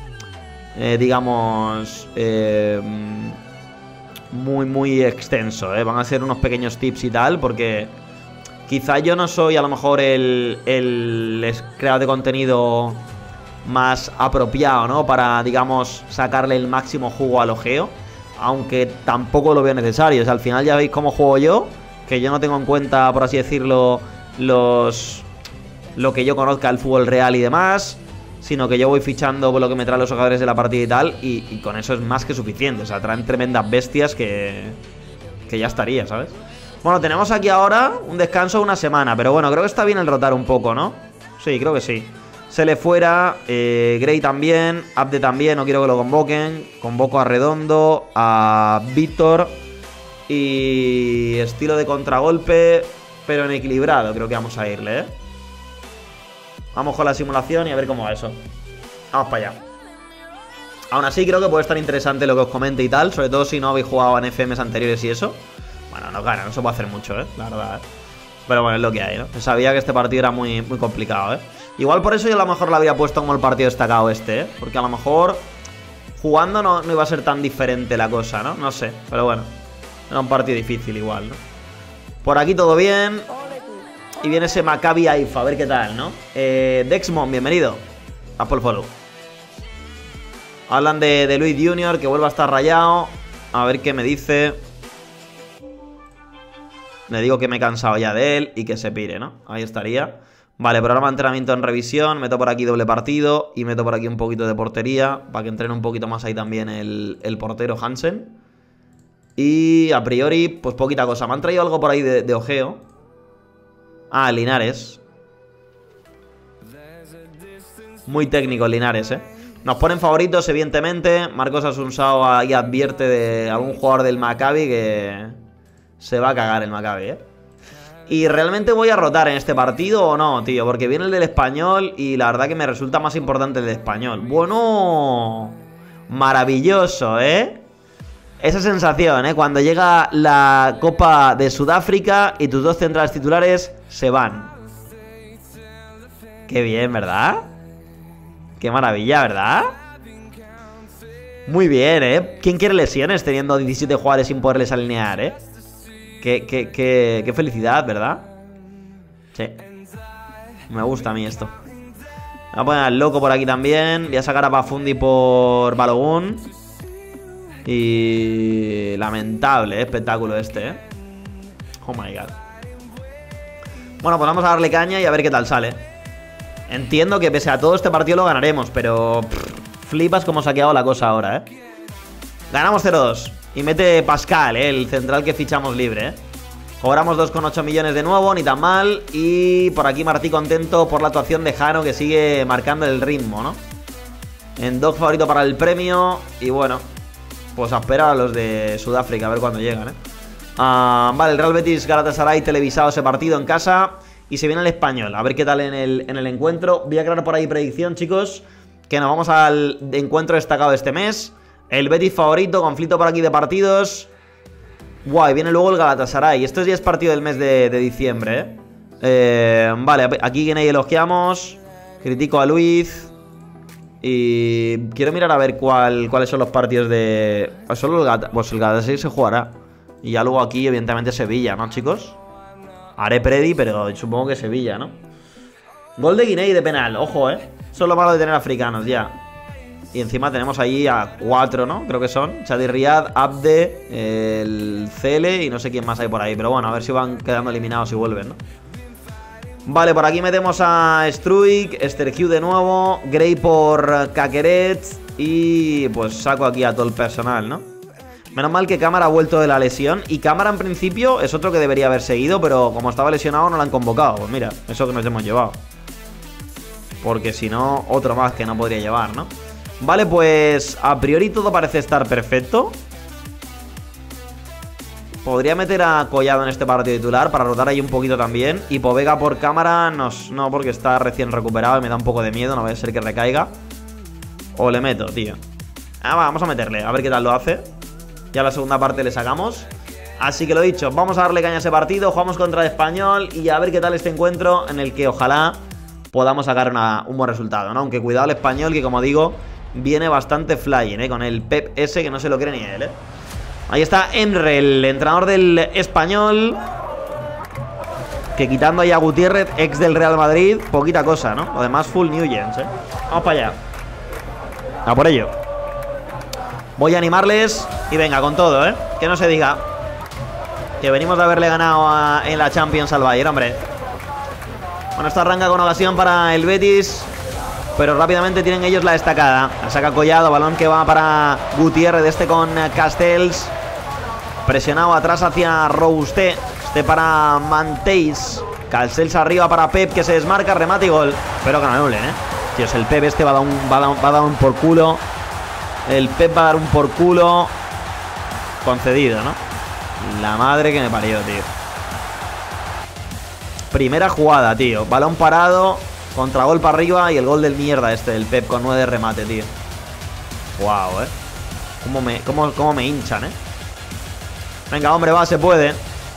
digamos, muy extenso, Van a ser unos pequeños tips y tal, porque quizá yo no soy a lo mejor el creador de contenido más apropiado, ¿no? Para, digamos, sacarle el máximo jugo al ojeo, aunque tampoco lo veo necesario. O sea, al final ya veis cómo juego yo, que yo no tengo en cuenta, por así decirlo, lo que yo conozca del fútbol real y demás, sino que yo voy fichando lo que me traen los jugadores de la partida y tal, y con eso es más que suficiente. O sea, traen tremendas bestias que ya estaría, ¿sabes? Bueno, tenemos aquí ahora un descanso de una semana, pero bueno, creo que está bien el rotar un poco, ¿no? Sí, creo que sí. Se le fuera, Gray también, Abde también, no quiero que lo convoquen. Convoco a Redondo, a Víctor y estilo de contragolpe, pero en equilibrado creo que vamos a irle, Vamos con la simulación y a ver cómo va eso. Vamos para allá. Aún así creo que puede estar interesante lo que os comente y tal, sobre todo si no habéis jugado en FMs anteriores y eso. Bueno, no gana, no se puede hacer mucho, la verdad, Pero bueno, es lo que hay, Sabía que este partido era muy complicado, Igual por eso yo a lo mejor lo había puesto como el partido destacado porque a lo mejor jugando no iba a ser tan diferente la cosa, ¿no? No sé, pero bueno, era un partido difícil igual, ¿no? Por aquí todo bien. Y viene ese Maccabi Haifa, a ver qué tal, ¿no? Dexmon, bienvenido. Apple follow. Hablan de Luis Junior, que vuelva a estar rayado. A ver qué me dice. Le digo que me he cansado ya de él y que se pire, ¿no? Ahí estaría. Vale, programa de entrenamiento en revisión. Meto por aquí doble partido. Y meto por aquí un poquito de portería, para que entrene un poquito más ahí también el portero Hansen. Y a priori, pues poquita cosa. Me han traído algo por ahí de ojeo. Ah, Linares. Muy técnico Linares, Nos ponen favoritos, evidentemente. Marcos Asunsao ahí advierte de algún jugador del Maccabi que se va a cagar el Maccabi, ¿Y realmente voy a rotar en este partido o no, tío? Porque viene el del Español y la verdad que me resulta más importante el del Español. Bueno, maravilloso, Esa sensación, cuando llega la Copa de Sudáfrica y tus dos centrales titulares se van. Qué bien, ¿verdad? Qué maravilla, ¿verdad? Muy bien, ¿Quién quiere lesiones teniendo 17 jugadores sin poderles alinear, Qué felicidad, ¿verdad? Sí. Me gusta a mí esto. Voy a poner al loco por aquí también. Voy a sacar a Pafundi por Balogun. Y... lamentable, espectáculo este, Oh my god. Bueno, pues vamos a darle caña y a ver qué tal sale. Entiendo que pese a todo este partido lo ganaremos, pero... flipas cómo se ha quedado la cosa ahora, Ganamos 0-2. Y mete Pascal, el central que fichamos libre, Cobramos 2,8 millones de nuevo, ni tan mal. Y por aquí Martí contento por la actuación de Jano, que sigue marcando el ritmo, ¿no? En dog favorito para el premio. Y bueno, pues a esperar a los de Sudáfrica, a ver cuándo llegan, vale, el Real Betis Galatasaray televisado ese partido en casa. Y se viene el Español, a ver qué tal en el encuentro. Voy a crear por ahí predicción, chicos, que nos vamos al encuentro destacado de este mes. El Betis favorito, conflicto por aquí de partidos. Guay, viene luego el Galatasaray. Esto ya es partido del mes de diciembre, Vale, aquí Guinea elogiamos. Critico a Luis. Y quiero mirar a ver cuáles son los partidos de... Solo pues el Galatasaray se jugará. Y ya luego aquí, evidentemente, Sevilla, ¿no, chicos? Haré predi, pero supongo que Sevilla, ¿no? Gol de Guinea de penal, ojo, Eso es lo malo de tener africanos, ya. Y encima tenemos ahí a 4, ¿no? Creo que son Chadi Riyad, Abde, el Cele y no sé quién más hay por ahí. Pero bueno, a ver si van quedando eliminados y vuelven, ¿no? Vale, por aquí metemos a Struik, Esterkiu de nuevo, Gray por Kakeret, Y pues saco aquí a todo el personal, ¿no? Menos mal que Cámara ha vuelto de la lesión. Y Cámara en principio es otro que debería haber seguido, pero como estaba lesionado no lo han convocado. Pues mira, eso que nos hemos llevado. Porque si no, otro más que no podría llevar, ¿no? Vale, pues a priori todo parece estar perfecto. Podría meter a Collado en este partido titular para rotar ahí un poquito también. Y Povega por Cámara no, porque está recién recuperado y me da un poco de miedo. No vaya a ser que recaiga. O le meto, tío. Vamos a meterle, a ver qué tal lo hace. Ya la segunda parte le sacamos. Así que lo dicho, vamos a darle caña a ese partido. Jugamos contra el Español y a ver qué tal este encuentro, en el que ojalá podamos sacar un buen resultado, ¿no? Aunque cuidado el Español, que como digo, viene bastante flying, con el Pep ese que no se lo cree ni él, Ahí está Emre, el entrenador del Español, que quitando ahí a Gutiérrez, ex del Real Madrid, poquita cosa, ¿no? Lo demás full New Gens, Vamos para allá. A por ello. Voy a animarles y venga, con todo, que no se diga que venimos de haberle ganado en la Champions al Bayern, hombre. Bueno, esto arranca con ocasión para el Betis, pero rápidamente tienen ellos la destacada. La saca Collado, balón que va para Gutiérrez, con Castells. Presionado atrás hacia Robuste, para Manteis. Castells arriba para Pep, que se desmarca, remate y gol. Pero que no anulen, Tíos, el Pep va a dar un por culo. El Pep va a dar un por culo concedido, ¿no? La madre que me parió, tío. Primera jugada, tío. Balón parado, contragol para arriba y el gol del mierda del Pep con 9 de remate, tío. Wow, Cómo me hinchan, Venga, hombre, va, se puede.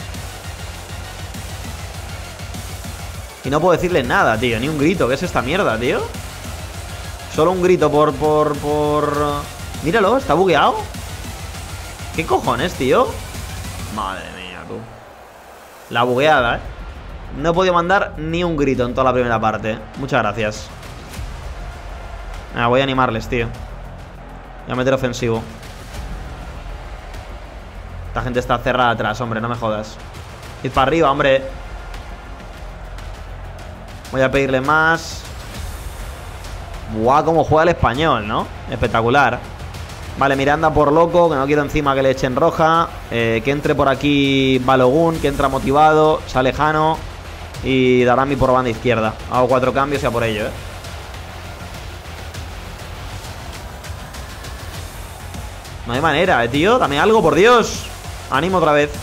Y no puedo decirles nada, tío. Ni un grito. ¿Qué es esta mierda, tío? Solo un grito por... Míralo, está bugueado. ¿Qué cojones, tío? Madre mía, tú. La bugueada, No he podido mandar ni un grito en toda la primera parte. Muchas gracias. Voy a animarles, tío. Voy a meter ofensivo. Esta gente está cerrada atrás, hombre, no me jodas. Id para arriba, hombre. Voy a pedirle más. Buah, cómo juega el Español, ¿no? Espectacular. Vale, Miranda por loco, que no quiero encima que le echen roja. Que entre por aquí Balogun, que entra motivado. Sale Jano. Y Darami por banda izquierda. Hago 4 cambios y a por ello, No hay manera, tío. Dame algo, por Dios. Ánimo otra vez.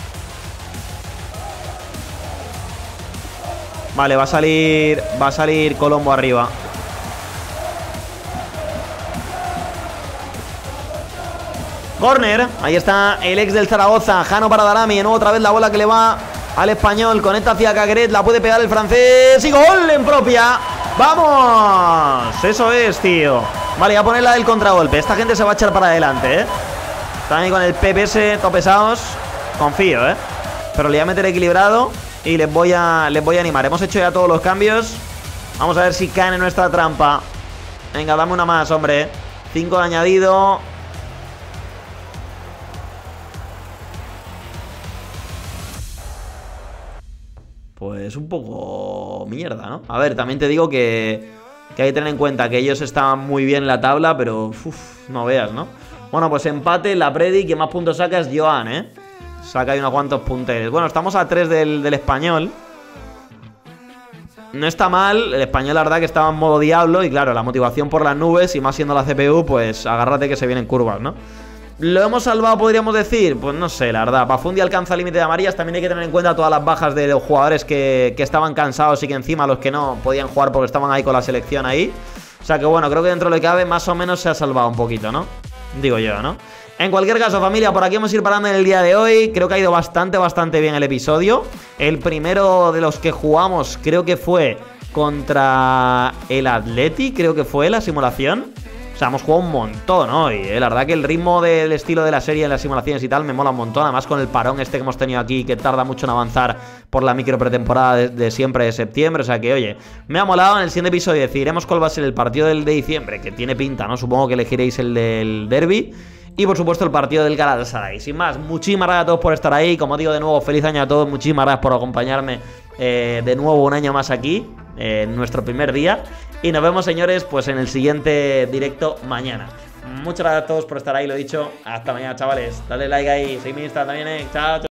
Vale, va a salir Colombo arriba. Corner, ahí está el ex del Zaragoza, Jano para Darami, de nuevo otra vez la bola que le va al Español, conecta hacia Cagret, la puede pegar el francés y gol en propia. ¡Vamos! Eso es, tío. Vale, voy a poner la del contragolpe, esta gente se va a echar para adelante, Están ahí con el PPS, top pesados. Confío, pero le voy a meter equilibrado y les voy a animar. Hemos hecho ya todos los cambios. Vamos a ver si caen en nuestra trampa. Venga, dame una más, hombre. 5 de añadido. Pues un poco mierda, ¿no? A ver, también te digo que hay que tener en cuenta que ellos estaban muy bien en la tabla, pero no veas, ¿no? Bueno, pues empate, la Predi, que más puntos saca es Joan, Saca ahí unos cuantos punteres. Bueno, estamos a 3 del Español. No está mal, el Español la verdad que estaba en modo diablo y claro, la motivación por las nubes y más siendo la CPU, pues agárrate que se vienen curvas, ¿no? ¿Lo hemos salvado, podríamos decir? Pues no sé, la verdad. Pafundi alcanza el límite de amarillas. También hay que tener en cuenta todas las bajas de los jugadores que estaban cansados y que encima los que no podían jugar porque estaban ahí con la selección ahí. O sea que bueno, creo que dentro de lo que cabe más o menos se ha salvado un poquito, ¿no? Digo yo, ¿no? En cualquier caso, familia, por aquí vamos a ir parando en el día de hoy. Creo que ha ido bastante bien el episodio. El primero de los que jugamos creo que fue contra el Atleti, creo que fue la simulación. O sea, hemos jugado un montón hoy, La verdad que el ritmo del estilo de la serie en las simulaciones y tal me mola un montón. Además con el parón que hemos tenido aquí, que tarda mucho en avanzar por la micro pretemporada de siempre de septiembre. O sea que, oye, me ha molado. En el siguiente episodio decidiremos cuál va a ser el partido del de diciembre, que tiene pinta, ¿no? Supongo que elegiréis el del derbi. Y por supuesto el partido del Galatasaray. Sin más, muchísimas gracias a todos por estar ahí. Como digo de nuevo, feliz año a todos. Muchísimas gracias por acompañarme de nuevo un año más aquí. nuestro primer día. Y nos vemos, señores, pues en el siguiente directo mañana. Muchas gracias a todos por estar ahí, lo dicho. Hasta mañana, chavales. Dale like ahí, seguidme en Instagram también, chao, chao.